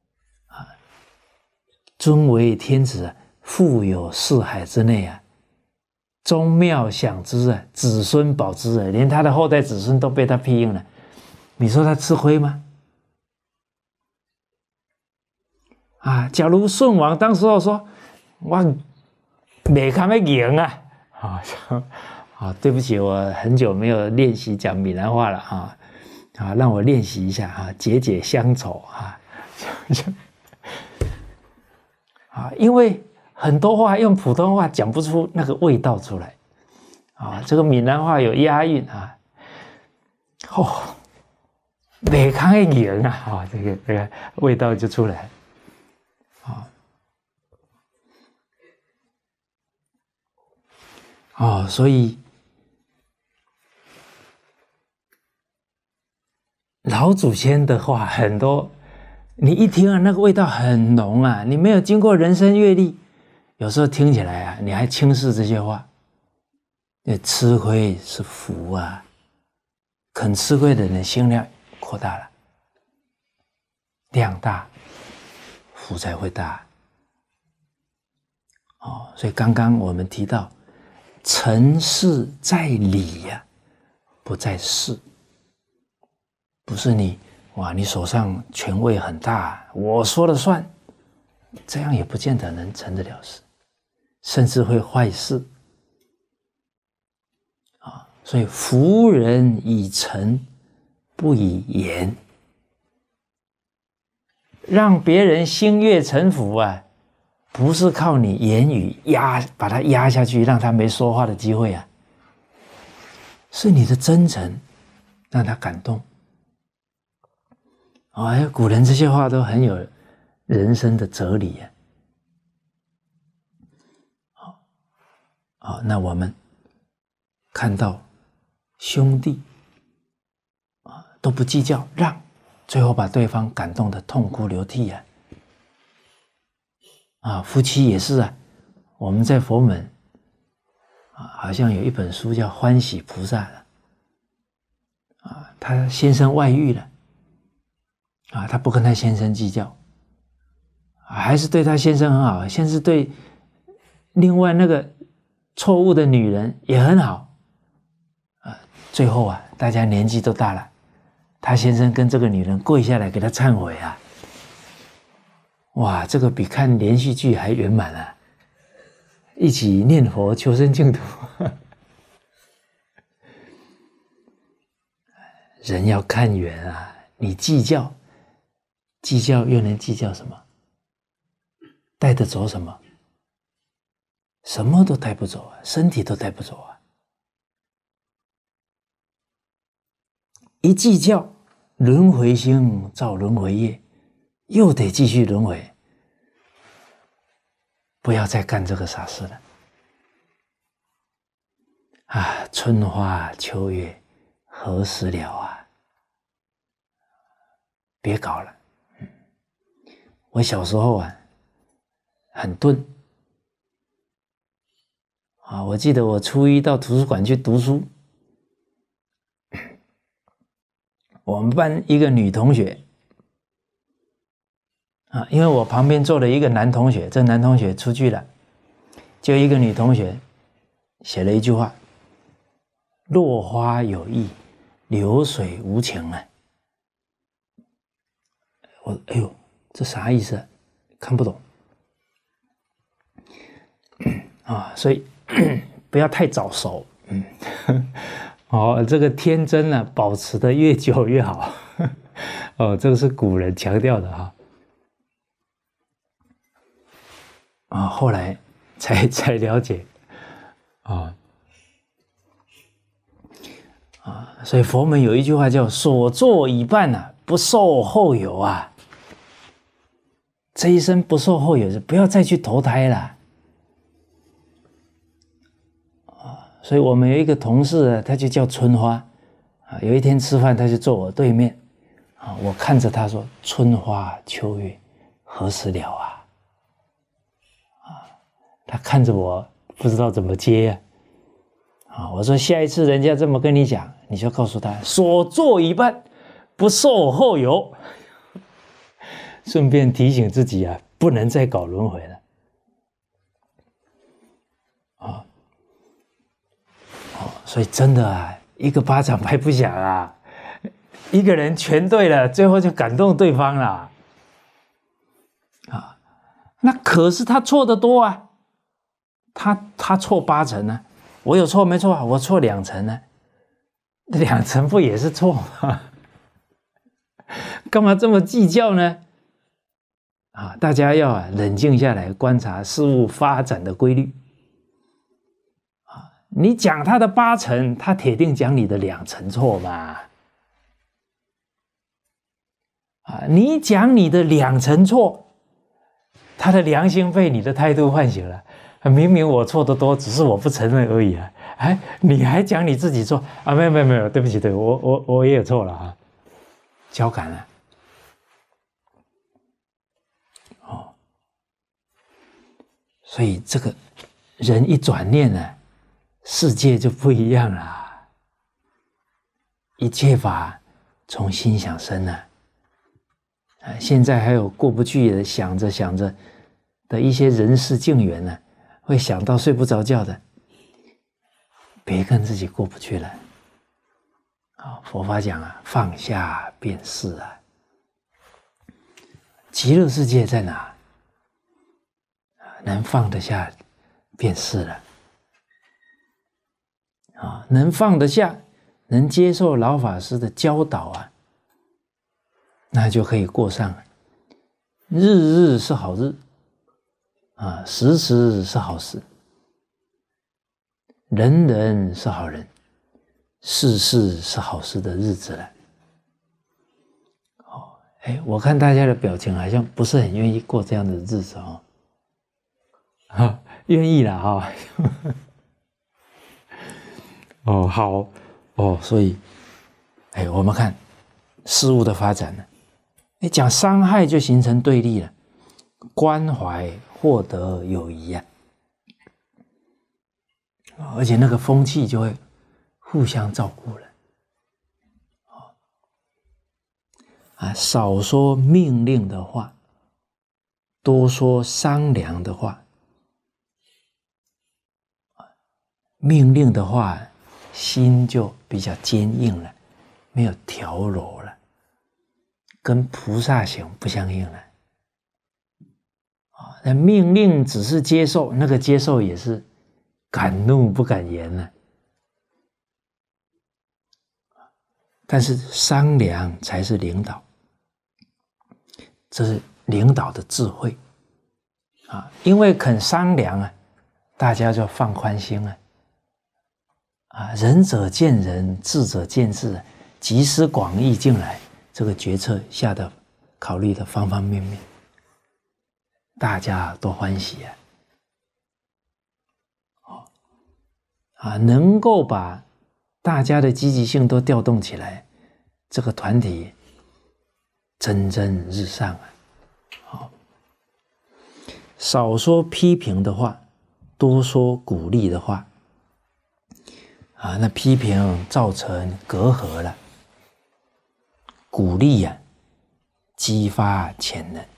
尊为天子富有四海之内宗庙享之子孙保之连他的后代子孙都被他庇应了，你说他吃亏吗？假如舜王当时候说我没看要赢对不起，我很久没有练习讲闽南话了让我练习一下解解乡愁因为很多话用普通话讲不出那个味道出来这个闽南话有押韵没看要赢这个味道就出来所以老祖先的话很多，你一听那个味道很浓你没有经过人生阅历，有时候听起来你还轻视这些话。吃亏是福肯吃亏的人心量扩大了，量大，福才会大。所以刚刚我们提到，成事在理不在事。不是你手上权位很大，我说了算，这样也不见得能成得了事，甚至会坏事所以服人以诚，不以言。让别人心悦诚服不是靠你言语把他压下去，让他没说话的机会是你的真诚让他感动。古人这些话都很有人生的哲理那我们看到兄弟都不计较，最后把对方感动得痛哭流涕夫妻也是我们在佛门好像有一本书叫《欢喜菩萨》他先生外遇了他不跟他先生计较还是对他先生很好，先是对另外那个错误的女人也很好最后大家年纪都大了，他先生跟这个女人跪下来给他忏悔哇，这个比看连续剧还圆满一起念佛求生净土人要看远你计较又能计较什么？带得走什么？什么都带不走身体都带不走一计较轮回心造轮回业，又得继续轮回。不要再干这个傻事了。啊，春花秋月何时了啊？别搞了。我小时候啊，很钝。啊，我记得我初一到图书馆去读书，我们班一个女同学，啊，因为我旁边坐了一个男同学，这男同学出去了，就一个女同学写了一句话：落花有意，流水无情啊。哎呦，这啥意思啊？看不懂。啊，所以不要太早熟。这个天真呢，保持的越久越好。这个是古人强调的哈。后来才了解。所以佛门有一句话叫"所作已办啊，不受后有啊"。这一生不受后有，不要再去投胎了。所以我们有一个同事，他就叫春花。有一天吃饭，他就坐我对面。我看着他说："春花秋月何时了啊？"他看着我，不知道怎么接呀。我说下一次人家这么跟你讲，你就告诉他所作已办，不受后有。顺便提醒自己啊，不能再搞轮回了。所以真的啊，一个巴掌拍不响啊，一个人全对了，最后就感动对方了。那可是他错得多啊，他错8成呢。我有错没错啊？我错2成呢，2成不也是错吗？干嘛这么计较呢？大家要冷静下来，观察事物发展的规律。你讲他的8成，他铁定讲你的2成错嘛。你讲你的2成错，他的良心被你的态度唤醒了。明明我错得多，只是我不承认而已啊！你还讲你自己错啊？没有，对不起，我也有错了啊！交感了。所以这个人一转念呢，世界就不一样了。一切法从心想生呢。现在还有过不去的，想着的一些人事境缘呢，会想到睡不着觉的，别跟自己过不去了。佛法讲啊，放下便是啊。极乐世界在哪？能放得下便是了。能放得下，能接受老法师的教导啊，那就可以过上日日是好日时时是好时，人人是好人，事事是好事的日子了。我看大家的表情好像不是很愿意过这样的日子愿意啦好所以我们看事物的发展呢，讲伤害就形成对立了，关怀获得友谊啊，而且那个风气就会互相照顾了。少说命令的话，多说商量的话。命令的话，心就比较坚硬了，没有调柔了，跟菩萨行不相应了。那命令只是接受，那个接受也是敢怒不敢言了。但是商量才是领导，这是领导的智慧因为肯商量大家就放宽心了。仁者见仁，智者见智，集思广益进来， 这个决策下的考虑的方方面面，大家都欢喜能够把大家的积极性都调动起来，这个团体蒸蒸日上少说批评的话，多说鼓励的话那批评造成隔阂了，鼓励激发潜能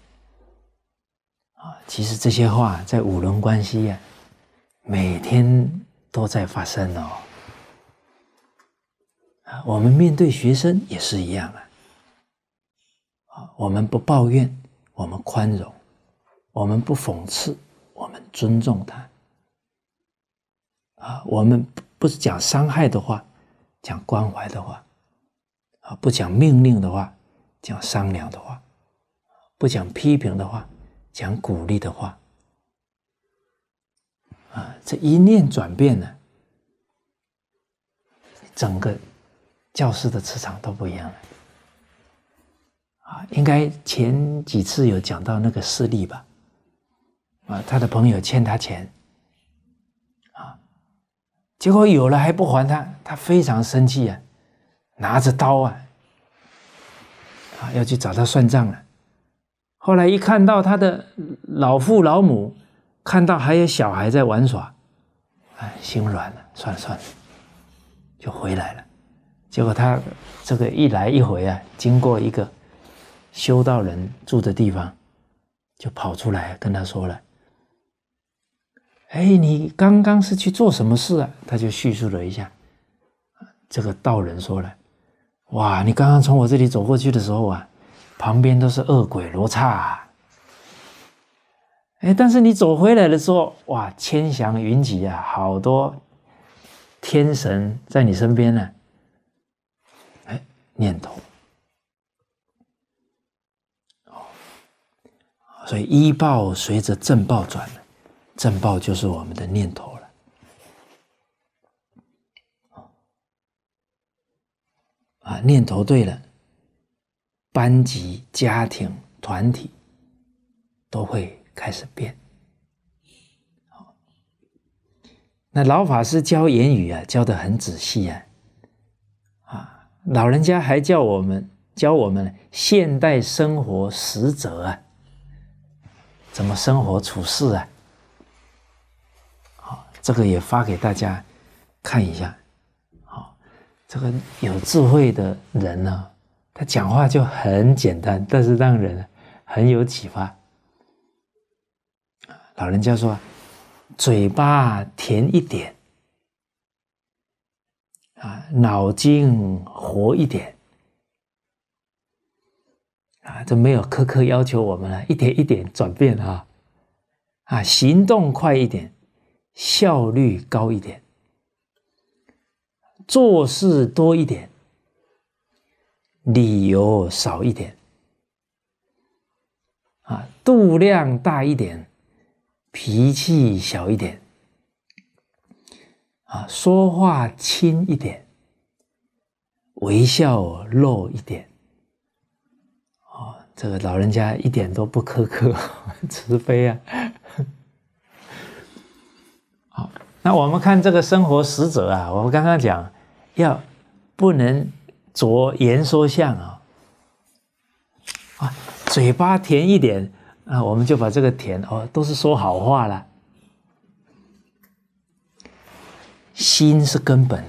其实这些话在五伦关系每天都在发生我们面对学生也是一样我们不抱怨，我们宽容，我们不讽刺，我们尊重他我们不是讲伤害的话，讲关怀的话不讲命令的话，讲商量的话，不讲批评的话，讲鼓励的话这一念转变呢，整个教室的磁场都不一样了应该前几次有讲到那个事例吧他的朋友欠他钱结果有了还不还他，他非常生气拿着刀要去找他算账了。后来一看到他的老父老母，看到还有小孩在玩耍，心软了，算了，就回来了。结果他这个一来一回经过一个修道人住的地方，就跑出来跟他说了：“你刚刚是去做什么事他就叙述了一下。这个道人说了：“哇，你刚刚从我这里走过去的时候旁边都是恶鬼罗刹但是你走回来的时候，哇，千祥云集好多天神在你身边呢。”念头所以依报随着正报转了，正报就是我们的念头了念头对了，班级、家庭、团体都会开始变那老法师教言语教得很仔细老人家还教我们现代生活实则怎么生活处事这个也发给大家看一下这个有智慧的人呢他讲话就很简单，但是让人很有启发老人家说嘴巴甜一点脑筋活一点这没有苛刻要求我们一点一点转变行动快一点，效率高一点，做事多一点，理由少一点度量大一点，脾气小一点说话轻一点，微笑露一点这个老人家一点都不苛刻慈悲好，那我们看这个生活实则我们刚刚讲要不能着言说相嘴巴甜一点我们就把这个甜都是说好话了。心是根本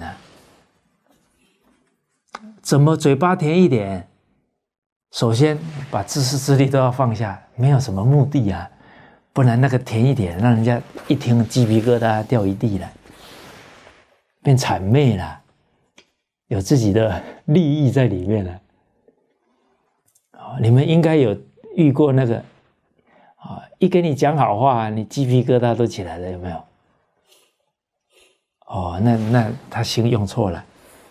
怎么嘴巴甜一点？首先把自私自利都要放下，没有什么目的不然那个甜一点，让人家一听鸡皮疙瘩掉一地了，变谄媚了，有自己的利益在里面了。你们应该有遇过那个一跟你讲好话，你鸡皮疙瘩都起来了，有没有？那他心用错了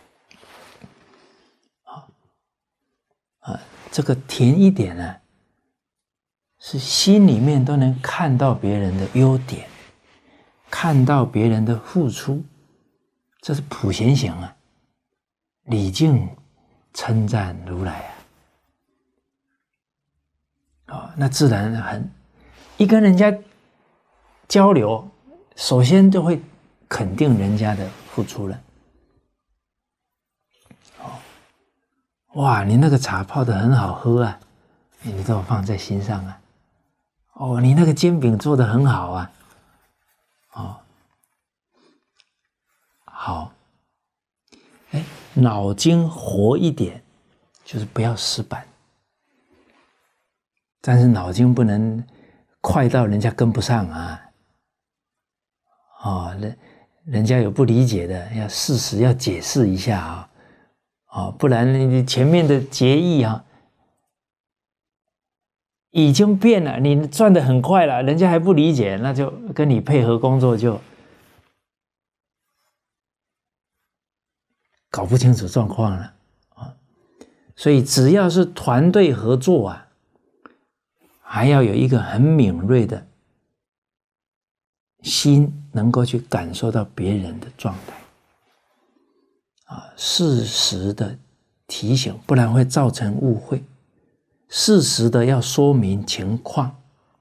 这个甜一点是心里面都能看到别人的优点，看到别人的付出，这是普贤行礼敬称赞如来那自然一跟人家交流，首先就会肯定人家的付出了。哇，你那个茶泡得很好喝啊，你都放在心上啊。你那个煎饼做得很好啊。好，脑筋活一点，就是不要死板。但是脑筋不能快到人家跟不上啊。人家有不理解的，要适时要解释一下啊。不然你前面的结义已经变了，你转得很快了，人家还不理解，那就跟你配合工作就搞不清楚状况了所以只要是团队合作啊，还要有一个很敏锐的心，能够去感受到别人的状态适时的提醒，不然会造成误会。适时的要说明情况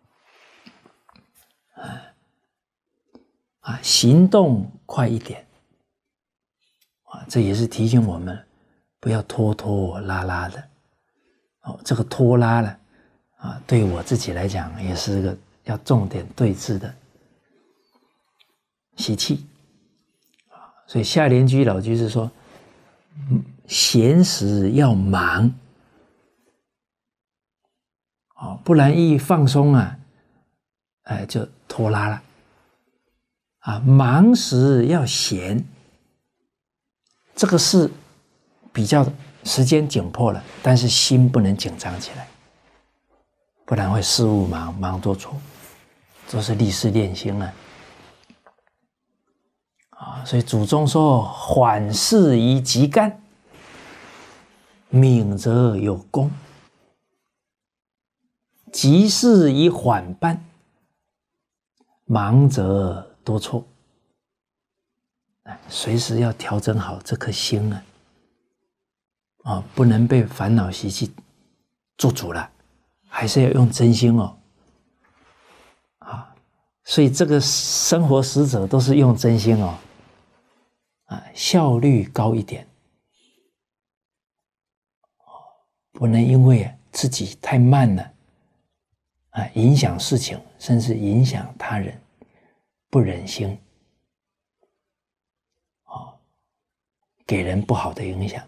行动快一点这也是提醒我们不要拖拖拉拉的这个拖拉了对我自己来讲也是个要重点对治的习气所以夏莲居老居士说，闲时要忙不然一放松就拖拉了忙时要闲，这个是比较时间紧迫了，但是心不能紧张起来，不然会事务忙多错，都是立事练心所以祖宗说，缓事宜急干，敏则有功，急事宜缓办，忙则多错。随时要调整好这颗心不能被烦恼习气做主了，还是要用真心所以这个生活使者都是用真心效率高一点不能因为自己太慢了影响事情，甚至影响他人，不忍心给人不好的影响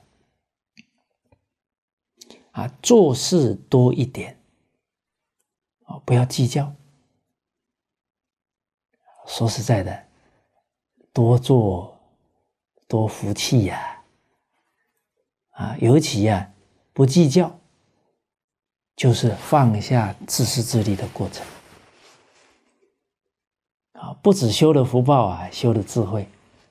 做事多一点不要计较。说实在的，多做多福气尤其不计较，就是放下自私自利的过程不只修了福报修了智慧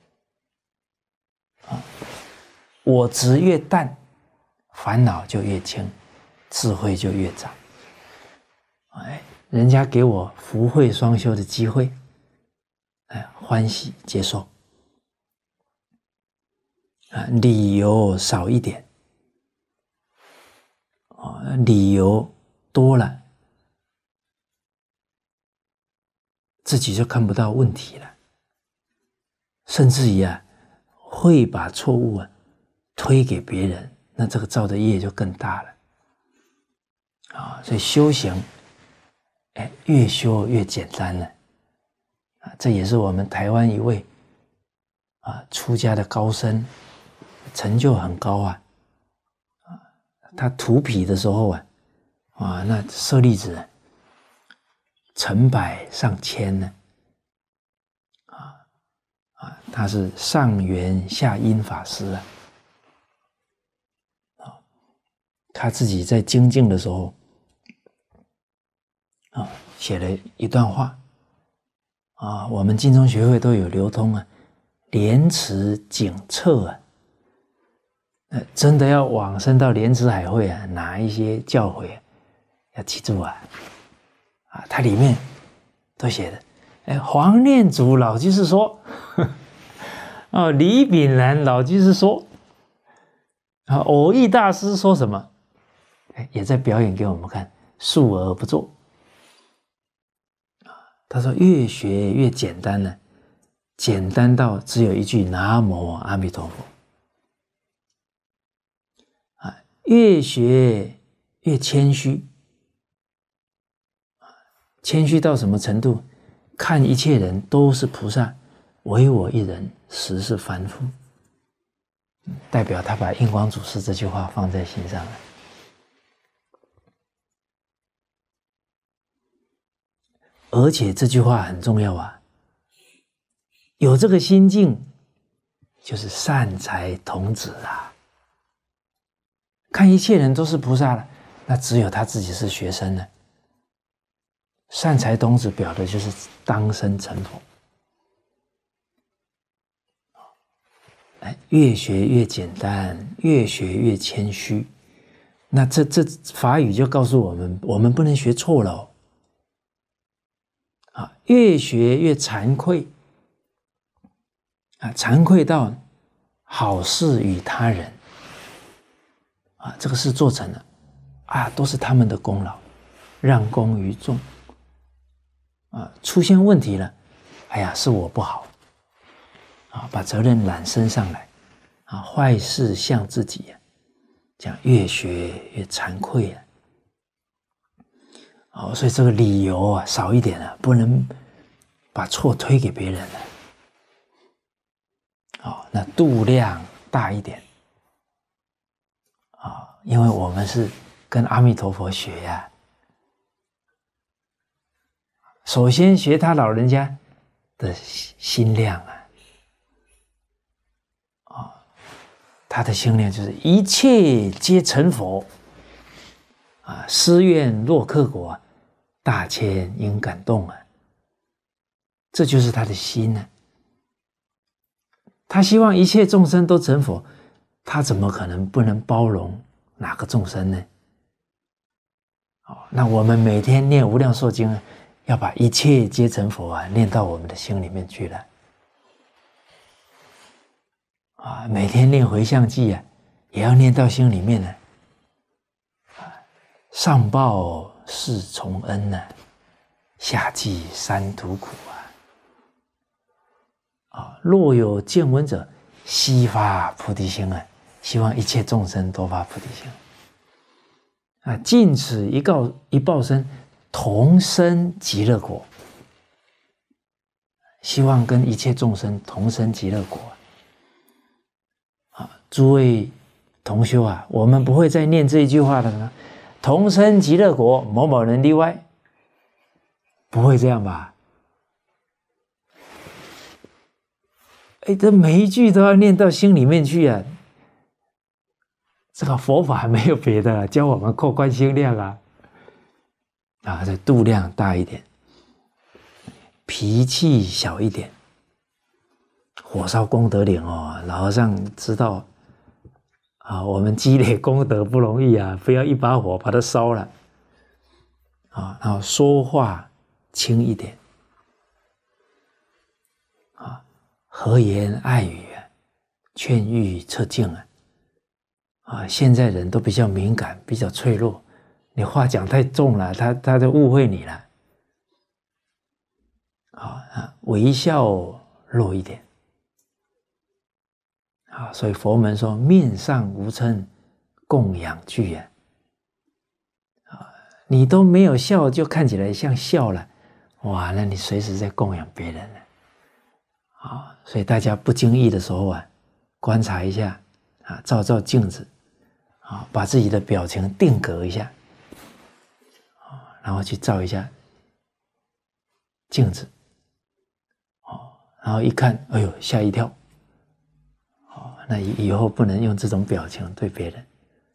我执越淡，烦恼就越轻，智慧就越长人家给我福慧双修的机会欢喜接受理由少一点理由多了自己就看不到问题了，甚至于会把错误推给别人，那这个造的业就更大了所以修行越修越简单了这也是我们台湾一位出家的高僧，成就很高他涂皮的时候那舍利子成百上千呢他是上元下阴法师他自己在精进的时候写了一段话我们净宗学会都有流通莲池景澈真的要往生到莲池海会哪一些教诲要记住它里面都写的黄念祖老居士说李炳南老居士说偶益大师说什么也在表演给我们看， 述而不作。他说越学越简单了，简单到只有一句南无阿弥陀佛。越学越谦虚，谦虚到什么程度？看一切人都是菩萨，唯我一人实是凡夫。代表他把印光祖师这句话放在心上了。而且这句话很重要啊，有这个心境，就是善财童子啊。看一切人都是菩萨了，那只有他自己是学生了。善财童子表的就是当生成佛。越学越简单，越学越谦虚。那这法语就告诉我们，我们不能学错了越学越惭愧惭愧到好事与他人这个事做成了都是他们的功劳，让功于众出现问题了，哎呀，是我不好把责任揽身上来坏事向自己这样越学越惭愧所以这个理由少一点不能把错推给别人了那度量大一点因为我们是跟阿弥陀佛学首先学他老人家的心量他的心量就是一切皆成佛施愿若克果，大千应感动这就是他的心他希望一切众生都成佛，他怎么可能不能包容哪个众生呢？那我们每天念无量寿经要把一切皆成佛念到我们的心里面去了每天念回向偈也要念到心里面了上报四重恩下济三途苦若有见闻者，悉发菩提心希望一切众生都发菩提心尽此一报身，同生极乐国。希望跟一切众生同生极乐国诸位同修我们不会再念这一句话了呢。同生极乐国，某某人例外，不会这样吧？这每一句都要念到心里面去这个佛法没有别的教我们扩宽心量这度量大一点，脾气小一点。火烧功德林老和尚知道我们积累功德不容易不要一把火把它烧了然后说话轻一点和言爱语劝喻彻境现在人都比较敏感，比较脆弱，你话讲太重了，他就误会你了微笑弱一点所以佛门说面上无嗔供养具你都没有笑就看起来像笑了，哇，那你随时在供养别人了所以大家不经意的时候观察一下照照镜子把自己的表情定格一下然后去照一下镜子然后一看哎呦吓一跳那以后不能用这种表情对别人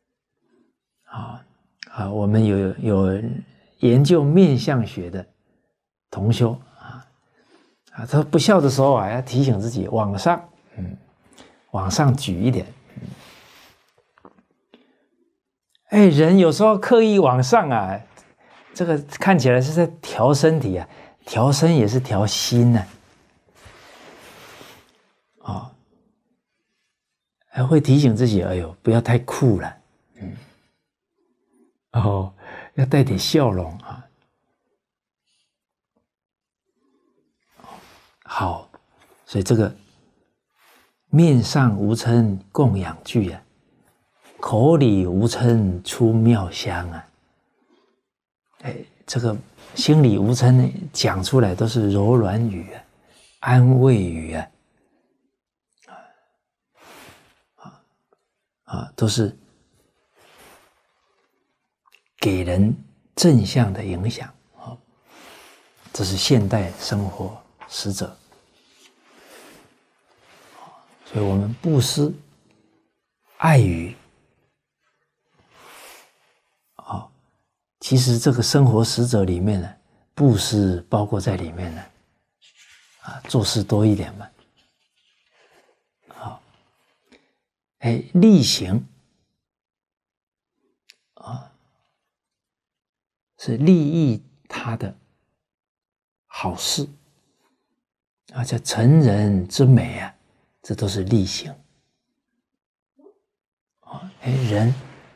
我们有研究面相学的同修他不笑的时候要提醒自己往上举一点人有时候刻意往上这个看起来是在调身体调身也是调心还会提醒自己哎呦不要太酷了要带点笑容啊。好，所以这个面上无嗔供养具啊，口里无嗔出妙香啊。这个心里无嗔呢，讲出来都是柔软语啊，安慰语啊，都是给人正向的影响啊。这是现代生活实则。所以我们布施、爱语啊，其实这个生活实则里面呢，布施包括在里面呢，啊，做事多一点嘛，好，力行啊，是利益他的好事啊，叫成人之美啊，这都是力行啊，人。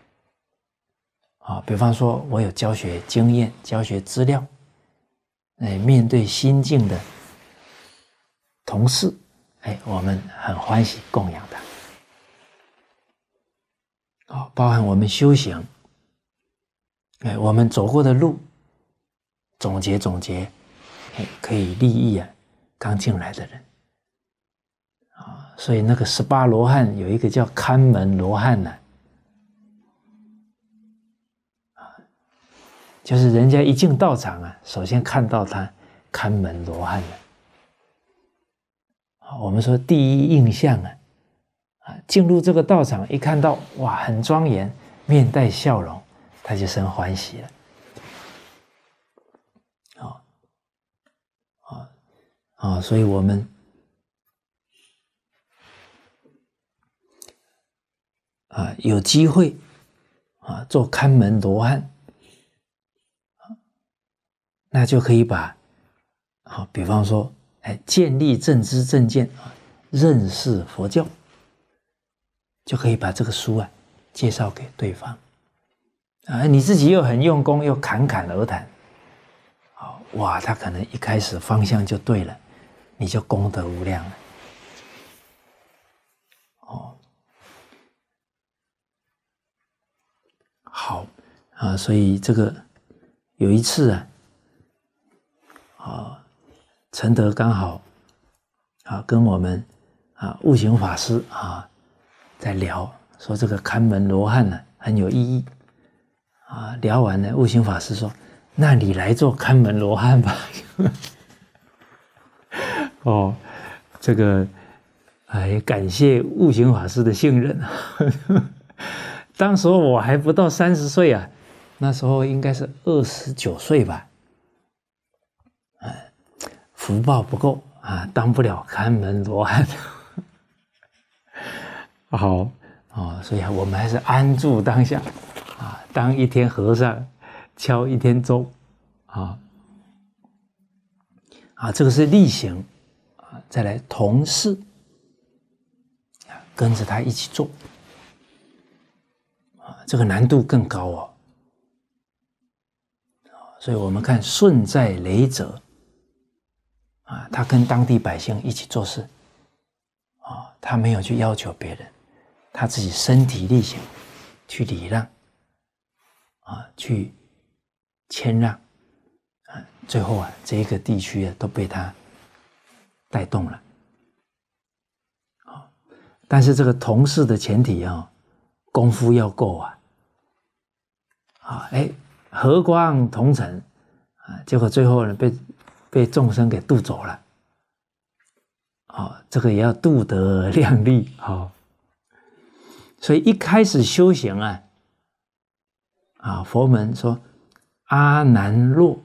比方说我有教学经验、教学资料，面对新进的同事，我们很欢喜供养他。包含我们修行，我们走过的路，总结，可以利益刚进来的人。所以那个18罗汉有一个叫看门罗汉呢。就是人家一进道场啊，首先看到他看门罗汉了。我们说第一印象进入这个道场一看到哇，很庄严，面带笑容，他就生欢喜了。所以我们有机会做看门罗汉。那就可以把，比方说，建立正知正见认识佛教，就可以把这个书介绍给对方。你自己又很用功，又侃侃而谈，哇，他可能一开始方向就对了，你就功德无量了。好所以这个有一次承德刚好跟我们悟行法师在聊，说这个看门罗汉呢很有意义聊完了，悟行法师说：“那你来做看门罗汉吧。”这个感谢悟行法师的信任。当时我还不到30岁那时候应该是29岁吧。福报不够当不了看门罗汉。好所以我们还是安住当下当一天和尚敲一天钟这个是力行再来同事跟着他一起做这个难度更高所以我们看顺在雷者他跟当地百姓一起做事他没有去要求别人，他自己身体力行去礼让去谦让最后这一个地区都被他带动了但是这个同事的前提功夫要够和光同尘结果最后呢被众生给渡走了这个也要度得量力所以一开始修行佛门说阿难若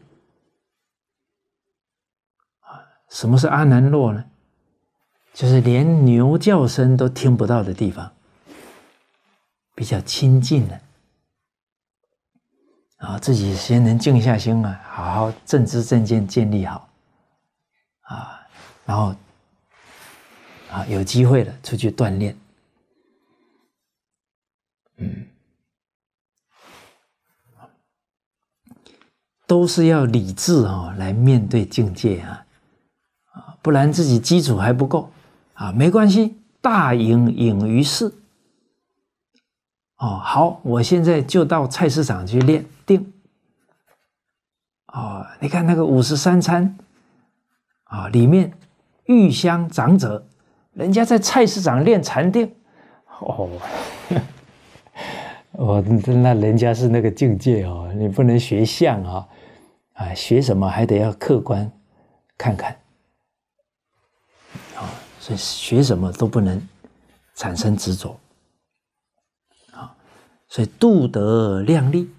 什么是阿难若呢？就是连牛叫声都听不到的地方，比较清净的自己先能静下心好好正知正见建立好然后有机会了出去锻炼都是要理智来面对境界不然自己基础还不够没关系，大隐隐于市好，我现在就到菜市场去练定你看那个53参里面玉香长者，人家在菜市场练禅定那人家是那个境界你不能学相学什么还得要客观看看所以学什么都不能产生执着所以度德量力，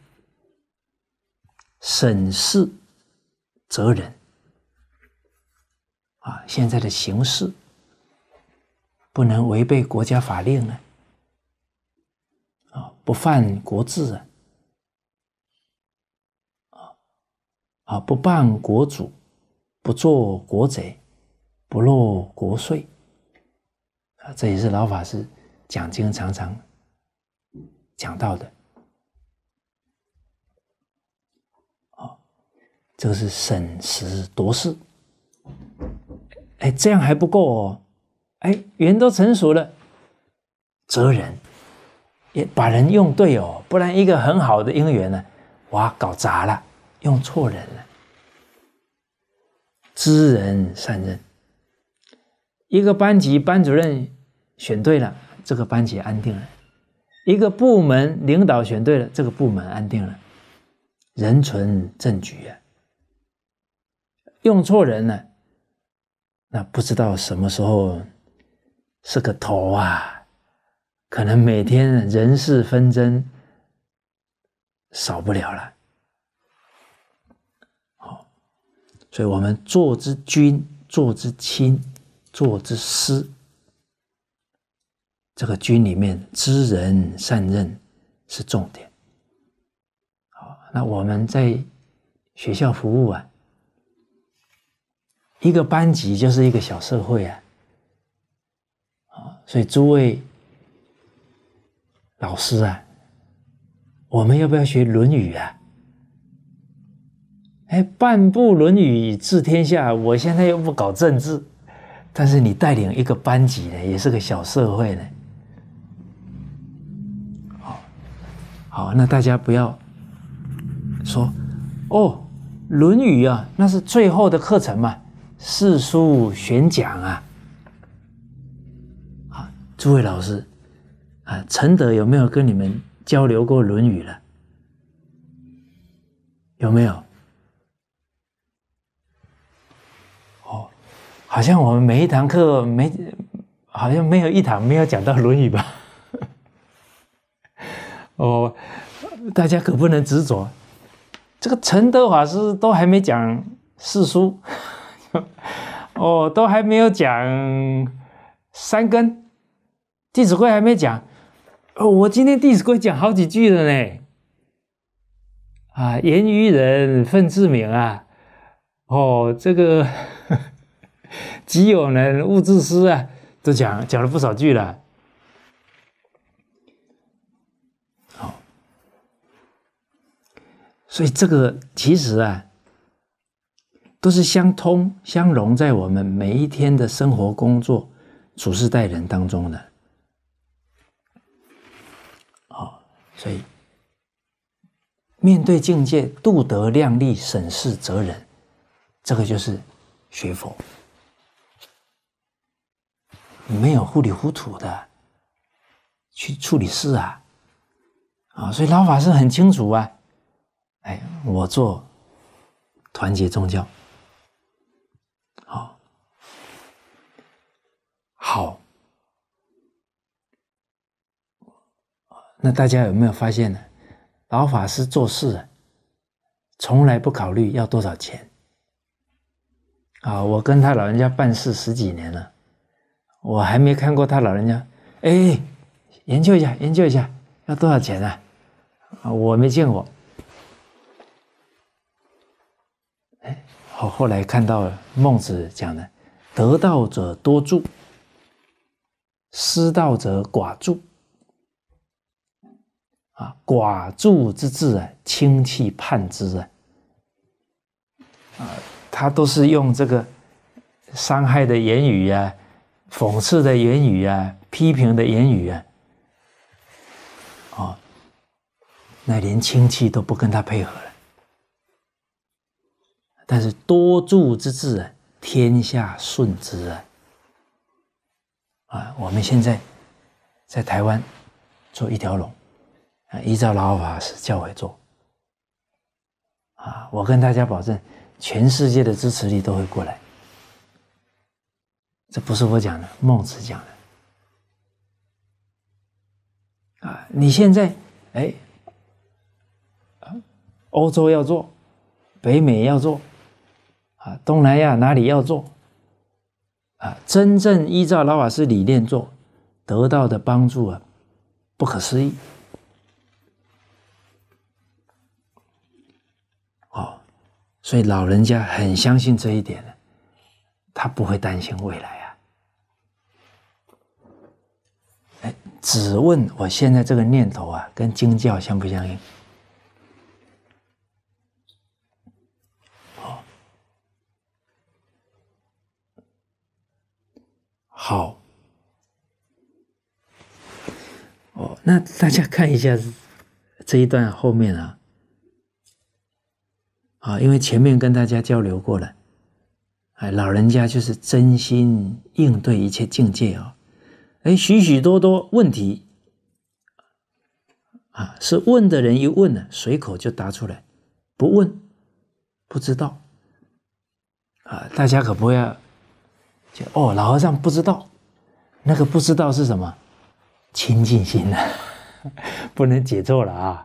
审事责人现在的形势不能违背国家法令不犯国制不谤国主，不做国贼，不漏国税这也是老法师讲经常常讲到的这个是审时度势这样还不够缘都成熟了，责人也把人用对不然一个很好的因缘呢搞砸了，用错人了。知人善任，一个班级班主任选对了，这个班级安定了；一个部门领导选对了，这个部门安定了。人存正局用错人了，那不知道什么时候是个头可能每天人事纷争少不了了。所以我们做之君，做之亲，做之师，这个君里面知人善任是重点。那我们在学校服务一个班级就是一个小社会所以诸位老师我们要不要学《论语》半部《论语》治天下，我现在又不搞政治，但是你带领一个班级呢，也是个小社会呢。好，那大家不要说《论语》那是最后的课程嘛，四书选讲诸位老师承德有没有跟你们交流过《论语》了？有没有？好像我们每一堂课好像没有一堂没有讲到《论语》吧？大家可不能执着。这个承德法师都还没讲四书，都还没有讲三根，《弟子规》还没讲。我今天《弟子规》讲好几句了呢。言于人，忿自勉这个己有能，勿自私都讲了不少句了。所以这个其实都是相通相融在我们每一天的生活、工作、处事待人当中的。所以面对境界，度德量力，审事责人，这个就是学佛。没有糊里糊涂的去处理事所以老法师很清楚我做团结宗教，好，那大家有没有发现呢？老法师做事从来不考虑要多少钱我跟他老人家办事10几年了，我还没看过他老人家研究一下要多少钱我没见过。后来看到孟子讲的，得道者多助，失道者寡助寡助之志轻弃叛之他都是用这个伤害的言语啊、讽刺的言语啊、批评的言语啊，那连亲戚都不跟他配合了。但是多助之治啊，天下顺之啊！我们现在在台湾做一条龙依照老法师教诲做我跟大家保证，全世界的支持力都会过来。这不是我讲的，孟子讲的你现在欧洲要做，北美要做东南亚哪里要做真正依照老法师理念做，得到的帮助不可思议所以老人家很相信这一点他不会担心未来只问我现在这个念头跟经教相不相应好那大家看一下这一段后面因为前面跟大家交流过了老人家就是真心应对一切境界许许多多问题是问的人一问随口就答出来，不问不知道大家可不要老和尚不知道，那个不知道是什么？清净心不能解错了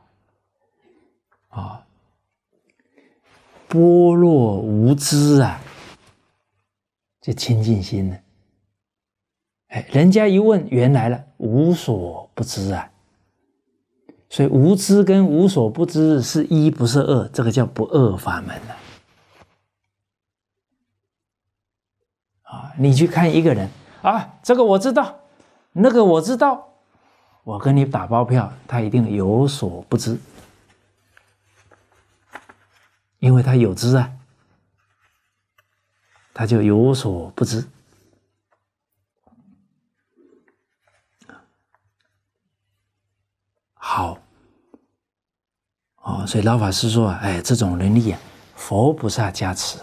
般若无知这清净心呢人家一问原来了，无所不知所以无知跟无所不知是一不是二，这个叫不二法门你去看一个人这个我知道，那个我知道，我跟你打包票，他一定有所不知，因为他有知他就有所不知好所以老法师说这种能力佛菩萨加持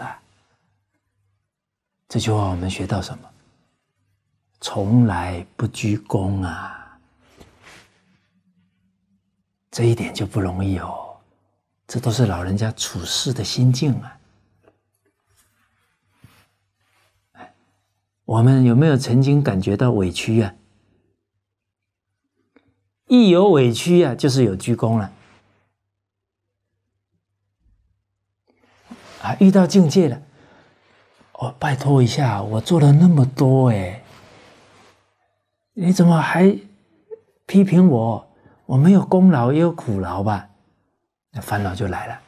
这句话我们学到什么？从来不居功这一点就不容易这都是老人家处事的心境我们有没有曾经感觉到委屈一有委屈就是有居功了遇到境界了拜托一下，我做了那么多你怎么还批评我？我没有功劳也有苦劳吧？那烦恼就来了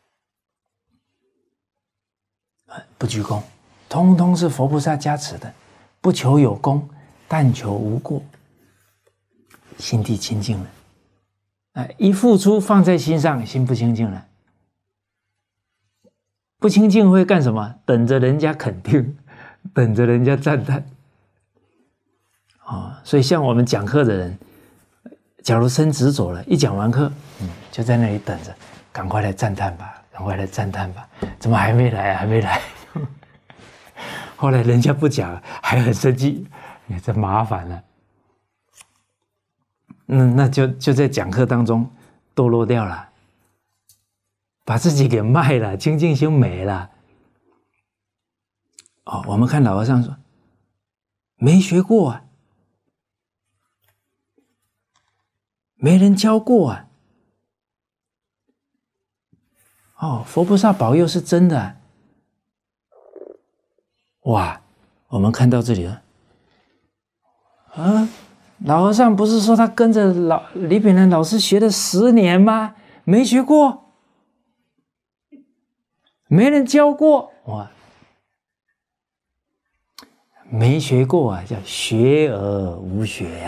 不居功，通通是佛菩萨加持的，不求有功，但求无过，心地清净了一付出放在心上，心不清净了。不清净会干什么？等着人家肯定，等着人家赞叹所以像我们讲课的人，假如生执着了，一讲完课就在那里等着，赶快来赞叹吧，赶快来赞叹吧，怎么还没来还没来后来人家不讲还很生气，这麻烦了那就在讲课当中堕落掉了，把自己给卖了，清净心没了我们看老和尚说没学过没人教过佛菩萨保佑是真的哇，我们看到这里了老和尚不是说他跟着李炳南老师学了10年吗？没学过，没人教过哇，没学过叫学而无学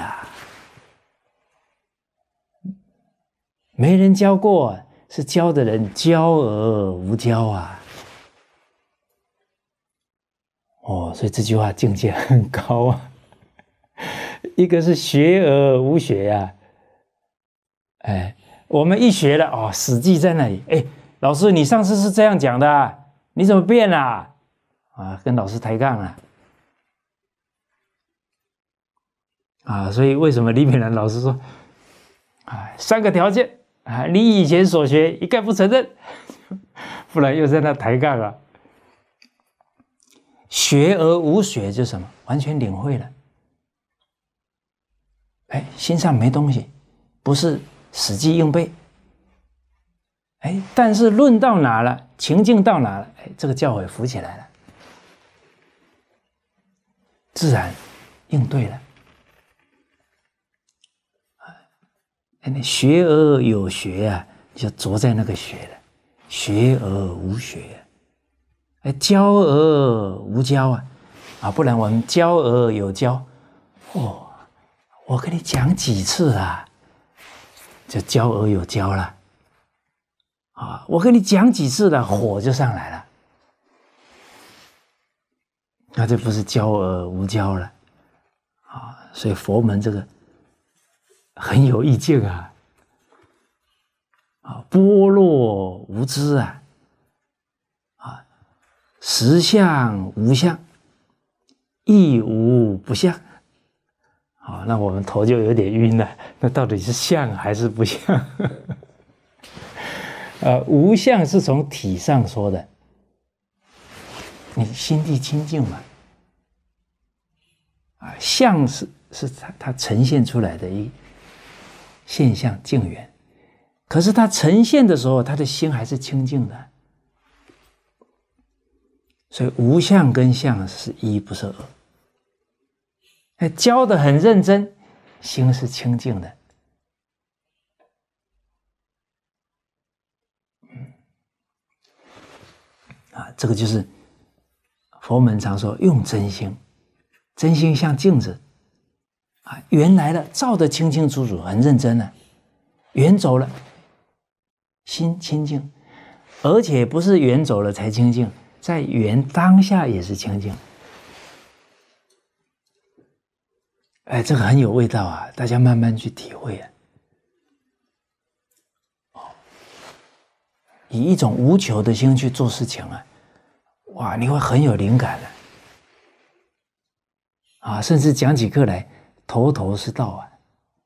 没人教过是教的人教而无教哦，所以这句话境界很高啊。一个是学而无学呀，哎，我们一学了哦，死记在那里。哎，老师，你上次是这样讲的啊，你怎么变了？啊，跟老师抬杠了。啊，所以为什么李炳南老师说，啊，3个条件啊，你以前所学一概不承认，不然又在那抬杠啊。学而无学就是什么？完全领会了。哎，心上没东西，不是死记硬背。哎，但是论到哪了，情境到哪了，哎，这个教诲浮起来了，自然应对了。哎，学而有学啊，就着在那个学了；学而无学，哎，教而无教啊，不然我们教而有教。哦，我跟你讲几次啊，就教而有教了。啊，我跟你讲几次了，火就上来了。那这不是教而无教了啊？所以佛门这个很有意境啊！啊，般若无知啊！啊，实相无相，亦无不相。好，那我们头就有点晕了。那到底是相还是不相？无相是从体上说的，你心地清净嘛。啊，相是它呈现出来的一现象境缘，可是它呈现的时候，他的心还是清净的。所以无相跟相是一，不是二。哎，教得很认真，心是清净的。啊，这个就是佛门常说用真心，真心像镜子啊，圆来了照得清清楚楚，很认真了；圆走了，心清净，而且不是圆走了才清净，在圆当下也是清净。哎，这个很有味道啊，大家慢慢去体会啊。以一种无求的心去做事情啊，哇，你会很有灵感的啊，甚至讲起课来头头是道啊。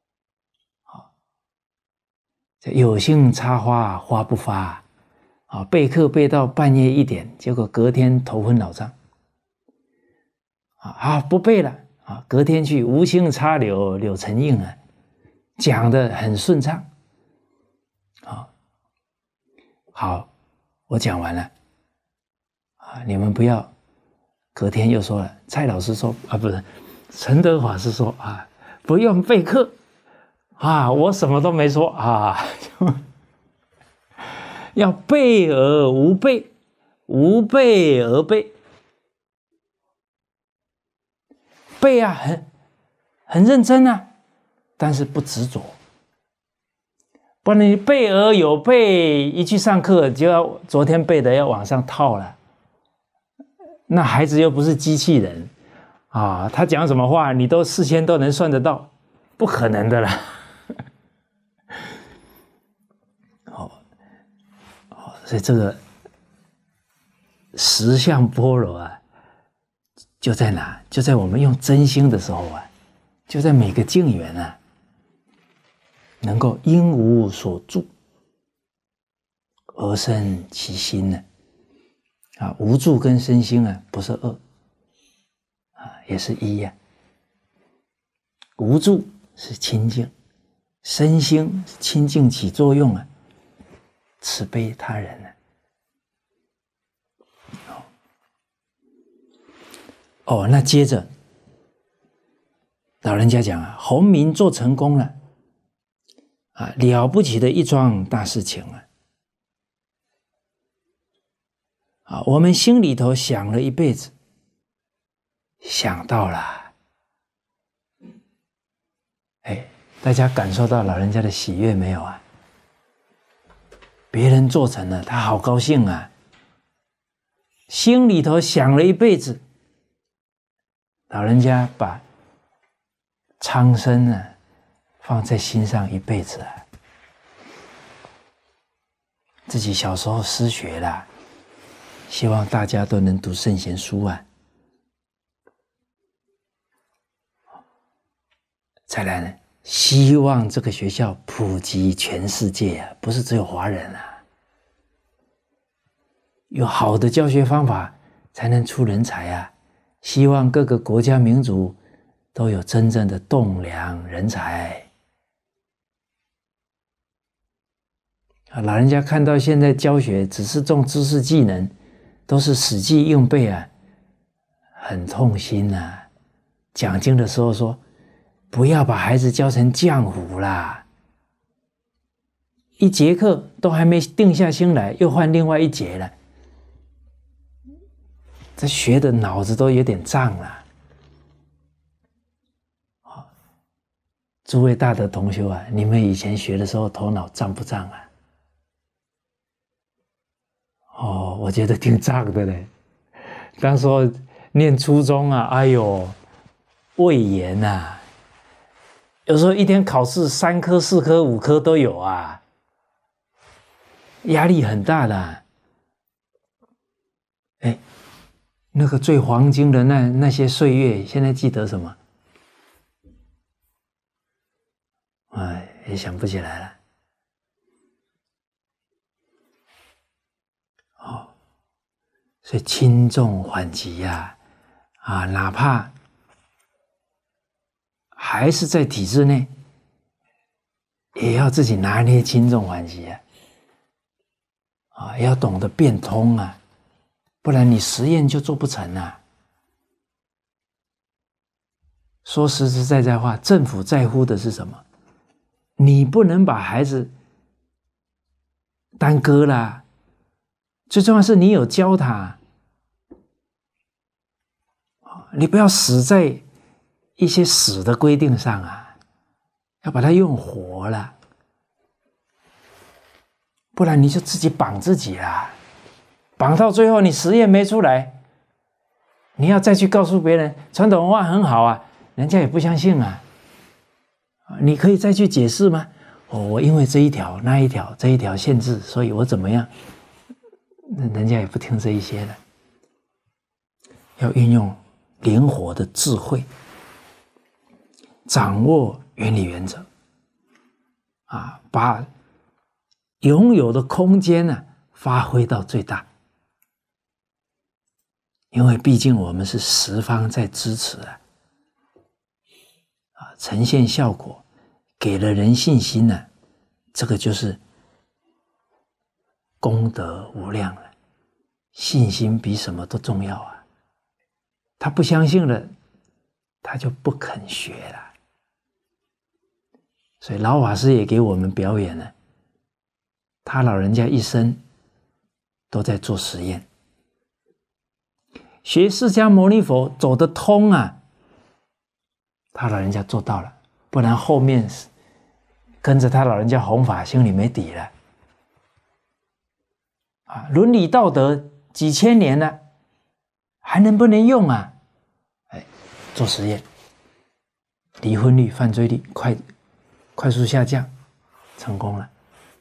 有幸插花花不发啊，备课备到半夜1点，结果隔天头昏脑胀啊，不备了啊，隔天去无心插柳柳成荫啊，讲得很顺畅啊。好，我讲完了啊，你们不要隔天又说了，蔡老师说啊，不是陈德法师说啊，不用备课啊，我什么都没说啊，要备而无备，无备而备，备啊，很认真啊，但是不执着。不然你备而有备，一去上课就要昨天背的要往上套了，那孩子又不是机器人啊，他讲什么话你都事先都能算得到，不可能的啦。所以这个实相般若啊，就在哪？就在我们用真心的时候啊，就在每个境缘啊，能够因无所住而生其心呢。啊，无住跟身心啊，不是二啊，也是一呀。无住是清净，身心清净起作用啊，慈悲他人呢。哦，那接着老人家讲啊，洪明做成功了啊，了不起的一桩大事情啊！啊，我们心里头想了一辈子，想到了，哎，大家感受到老人家的喜悦没有啊？别人做成了，他好高兴啊！心里头想了一辈子， 老人家把苍生啊放在心上一辈子啊。自己小时候失学了，希望大家都能读圣贤书啊。再来呢，希望这个学校普及全世界啊，不是只有华人啊。有好的教学方法才能出人才啊！希望各个国家民族都有真正的栋梁人才。老人家看到现在教学只是重知识技能，都是死记硬背啊，很痛心啊。讲经的时候说，不要把孩子教成浆糊啦。一节课都还没定下心来，又换另外一节了。这学的脑子都有点胀了。诸位大德同修啊，你们以前学的时候头脑胀不胀啊？我觉得挺胀的嘞。当时候念初中啊，哎呦，畏严啊，有时候一天考试3科、4科、5科都有啊，压力很大的啊。那个最黄金的那些岁月，现在记得什么？也想不起来了。所以轻重缓急呀，哪怕还是在体制内，也要自己拿捏轻重缓急啊，要懂得变通啊。不然你实验就做不成啊。说实实在在话，政府在乎的是什么？你不能把孩子耽搁啦。最重要是你有教他，你不要死在一些死的规定上啊，要把它用活了，不然你就自己绑自己啦。绑到最后你实验没出来，你要再去告诉别人传统文化很好啊，人家也不相信啊。你可以再去解释吗？我因为这一条那一条这一条限制，所以我怎么样，人家也不听这一些了。要运用灵活的智慧，掌握原理原则把拥有的空间发挥到最大。因为毕竟我们是十方在支持呈现效果，给了人信心这个就是功德无量了。信心比什么都重要啊！他不相信了，他就不肯学了。所以老法师也给我们表演了，他老人家一生都在做实验。学释迦牟尼佛走得通他老人家做到了，不然后面跟着他老人家弘法，心里没底了伦理道德几千年了，还能不能用做实验，离婚率、犯罪率快速下降，成功了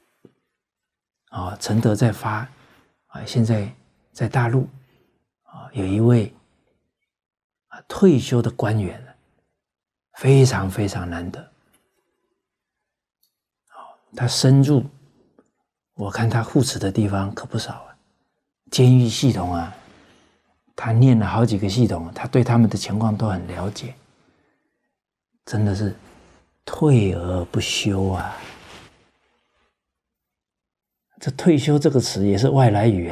承德在发现在在大陆有一位退休的官员，非常非常难得。他深入，我看他护持的地方可不少监狱系统他念了好几个系统，他对他们的情况都很了解，真的是退而不休这退休这个词也是外来语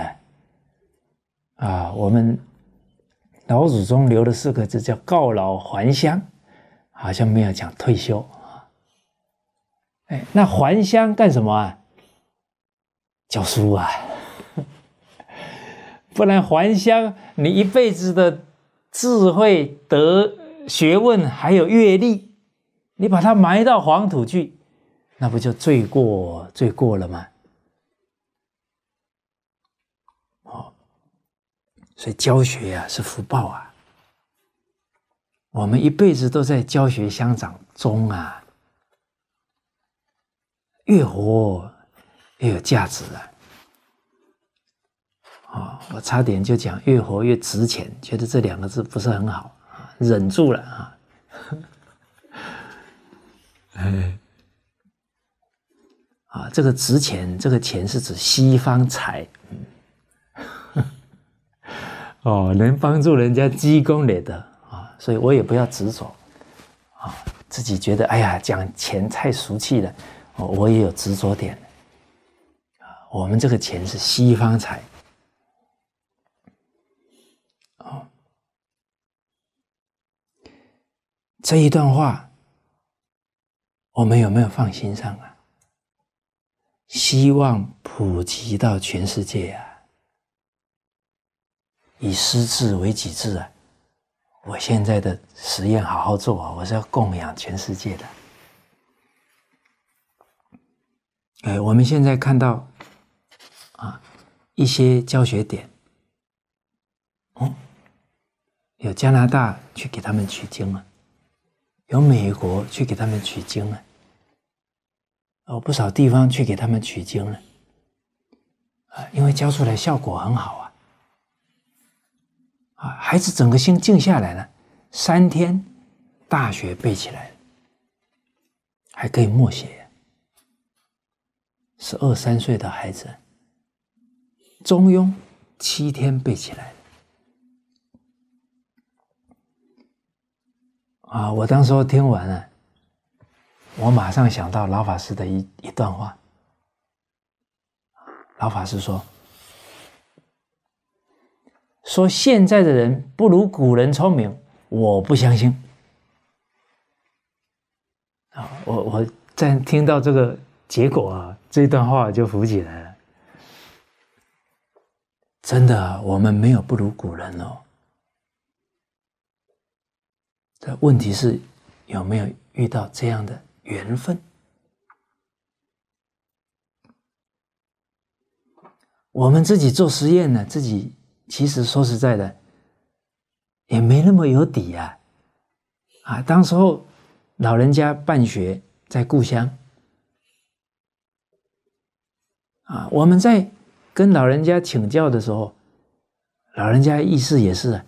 我们老祖宗留了4个字叫告老还乡，好像没有讲退休那还乡干什么教书不然还乡你一辈子的智慧学问还有阅历，你把它埋到黄土去，那不就罪过了吗？所以教学是福报我们一辈子都在教学相长中啊，越活越有价值啊！我差点就讲越活越值钱，觉得这2个字不是很好啊，忍住了啊。这个值钱，这个钱是指西方财，能帮助人家积功累德啊，所以我也不要执着啊，自己觉得哎呀讲钱太俗气了，我也有执着点我们这个钱是西方财这一段话我们有没有放心上啊？希望普及到全世界啊，以师智为己智啊！我现在的实验好好做啊，我是要供养全世界的。我们现在看到一些教学点，有加拿大去给他们取经了，有美国去给他们取经了。不少地方去给他们取经了，因为教出来效果很好孩子整个心静下来了，3天大学背起来了，还可以默写，12、13岁的孩子，中庸7天背起来了我当时候听完了，我马上想到老法师的一段话。老法师说现在的人不如古人聪明，我不相信。我在听到这个结果这段话就浮起来了。真的，我们没有不如古人但问题是有没有遇到这样的缘分？我们自己做实验呢，自己其实说实在的，也没那么有底当时候老人家办学在故乡我们在跟老人家请教的时候，老人家意思也是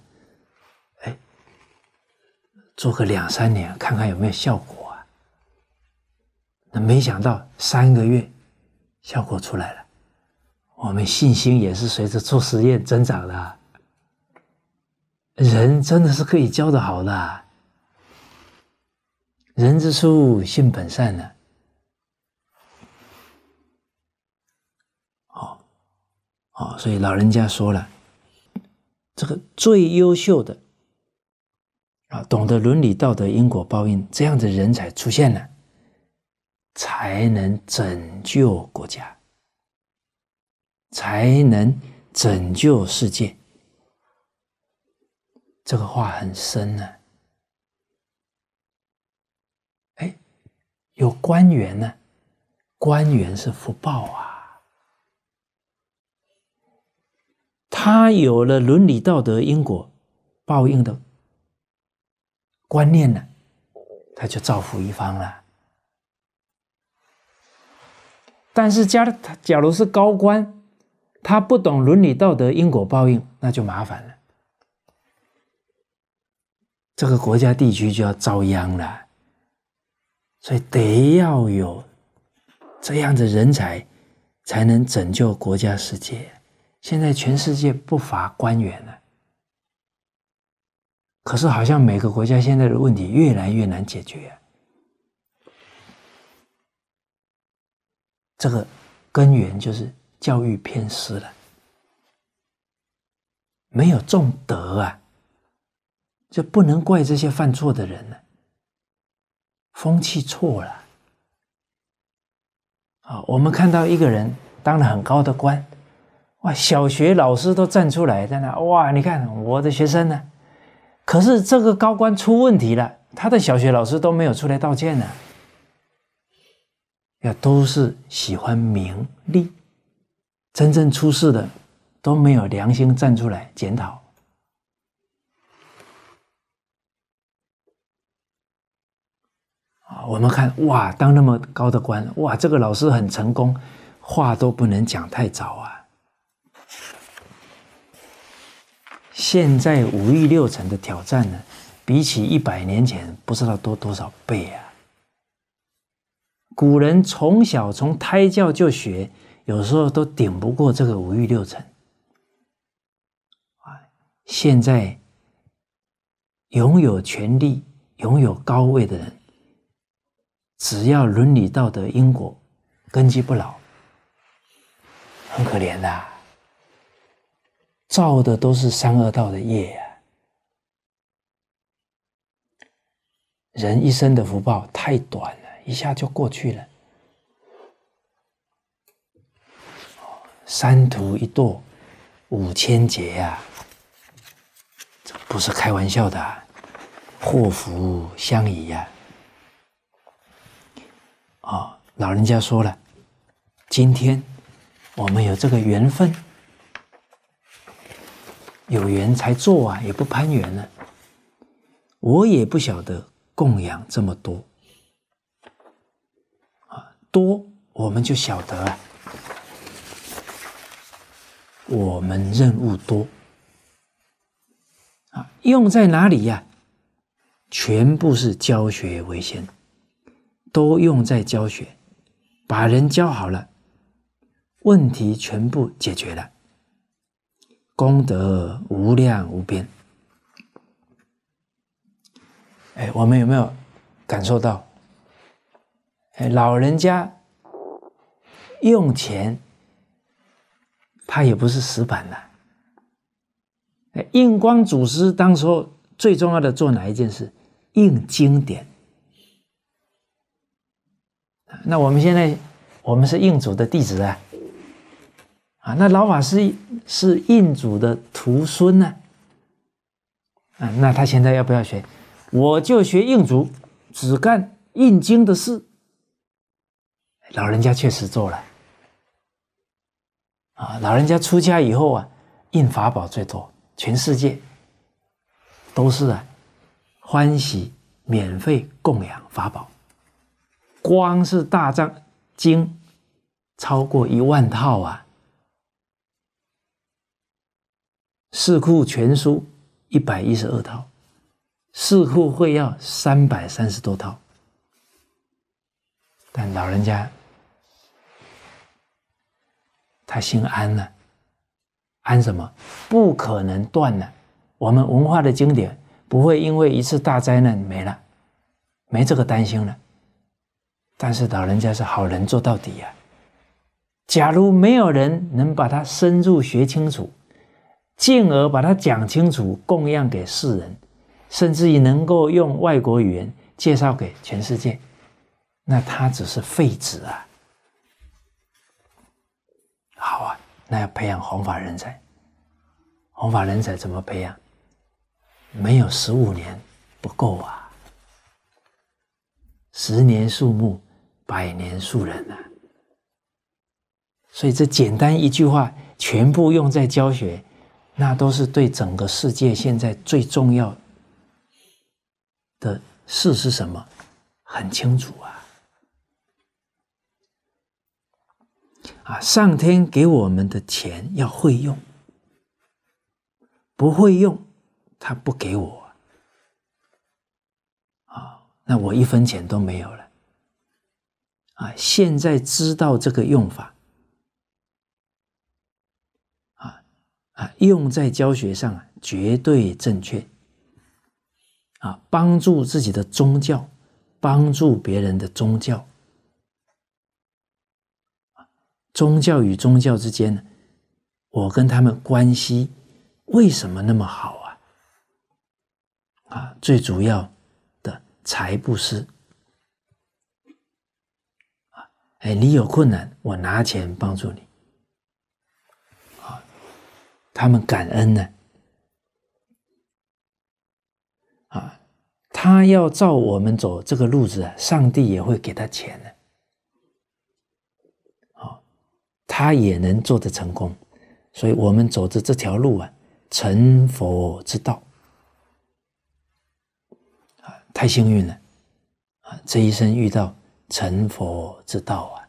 做个2、3年看看有没有效果那没想到3个月效果出来了，我们信心也是随着做实验增长的人真的是可以教得好的人之初性本善呢所以老人家说了，这个最优秀的懂得伦理道德因果报应这样的人才出现了，才能拯救国家，才能拯救世界。这个话很深有官员呢，官员是福报他有了伦理道德因果报应的观念呢，他就造福一方了。但是假如是高官，他不懂伦理道德因果报应，那就麻烦了，这个国家地区就要遭殃了。所以得要有这样的人才，才能拯救国家世界。现在全世界不乏官员了，可是好像每个国家现在的问题越来越难解决这个根源就是教育偏失了，没有重德就不能怪这些犯错的人了，风气错了我们看到一个人当了很高的官，哇，小学老师都站出来在那，哇，你看我的学生呢，可是这个高官出问题了，他的小学老师都没有出来道歉呢，都是喜欢名利，真正出事的都没有良心站出来检讨。 我们看哇，当那么高的官，哇，这个老师很成功，话都不能讲太早啊。现在5欲6尘的挑战呢，比起100年前不知道多少倍啊！古人从小从胎教就学，有时候都顶不过这个5欲6尘。现在拥有权力、拥有高位的人，只要伦理道德因果根基不牢，很可怜的啊，造的都是三恶道的业啊。人一生的福报太短了，一下就过去了。三途一堕5000劫啊，这不是开玩笑的啊，祸福相依呀。老人家说了，今天我们有这个缘分，有缘才做啊，也不攀缘了。我也不晓得供养这么多多我们就晓得啊，我们任务多用在哪里呀？全部是教学为先，都用在教学，把人教好了，问题全部解决了，功德无量无边。我们有没有感受到？老人家用钱，他也不是死板的。印光祖师当时候最重要的做哪一件事？印经典。那我们现在是印祖的弟子啊，那老法师是印祖的徒孙呢，那他现在要不要学？我就学印祖，只干印经的事。老人家确实做了老人家出家以后印法宝最多，全世界都是欢喜免费供养法宝，光是大藏经超过10000套啊，四库全书112套，四库会要330多套，但老人家他心安了，安什么？不可能断了。我们文化的经典不会因为一次大灾难没了，没这个担心了。但是老人家是好人做到底呀。假如没有人能把它深入学清楚，进而把它讲清楚，供养给世人，甚至于能够用外国语言介绍给全世界，那他只是废纸啊。好啊，那要培养弘法人才。弘法人才怎么培养？没有15年不够啊，10年树木，100年树人啊。所以这简单一句话，全部用在教学，那都是对整个世界现在最重要的事是什么？很清楚上天给我们的钱要会用，不会用他不给我那我1分钱都没有了现在知道这个用法用在教学上绝对正确帮助自己的宗教，帮助别人的宗教。宗教与宗教之间，我跟他们关系为什么那么好最主要的财布施你有困难，我拿钱帮助你他们感恩呢他要照我们走这个路子上帝也会给他钱的他也能做得成功。所以我们走着这条路成佛之道太幸运了这一生遇到成佛之道啊，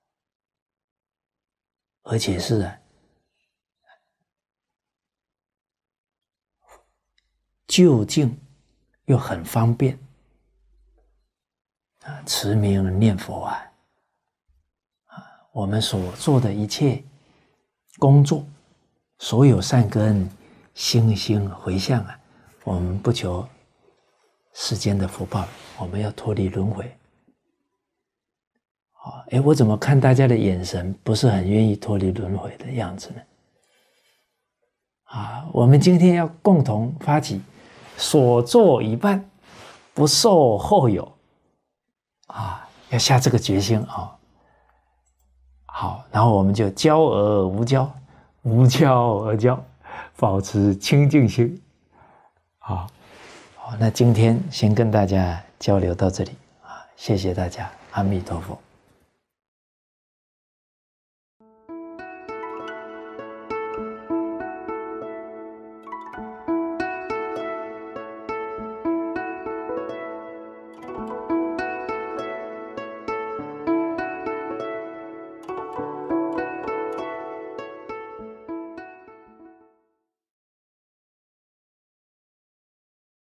而且是就近又很方便持名念佛我们所做的一切工作，所有善根心心回向我们不求世间的福报，我们要脱离轮回。我怎么看大家的眼神不是很愿意脱离轮回的样子呢？我们今天要共同发起所作已办，不受后有要下这个决心好，然后我们就教而无教，无教而教，保持清净心。好，那今天先跟大家交流到这里谢谢大家，阿弥陀佛。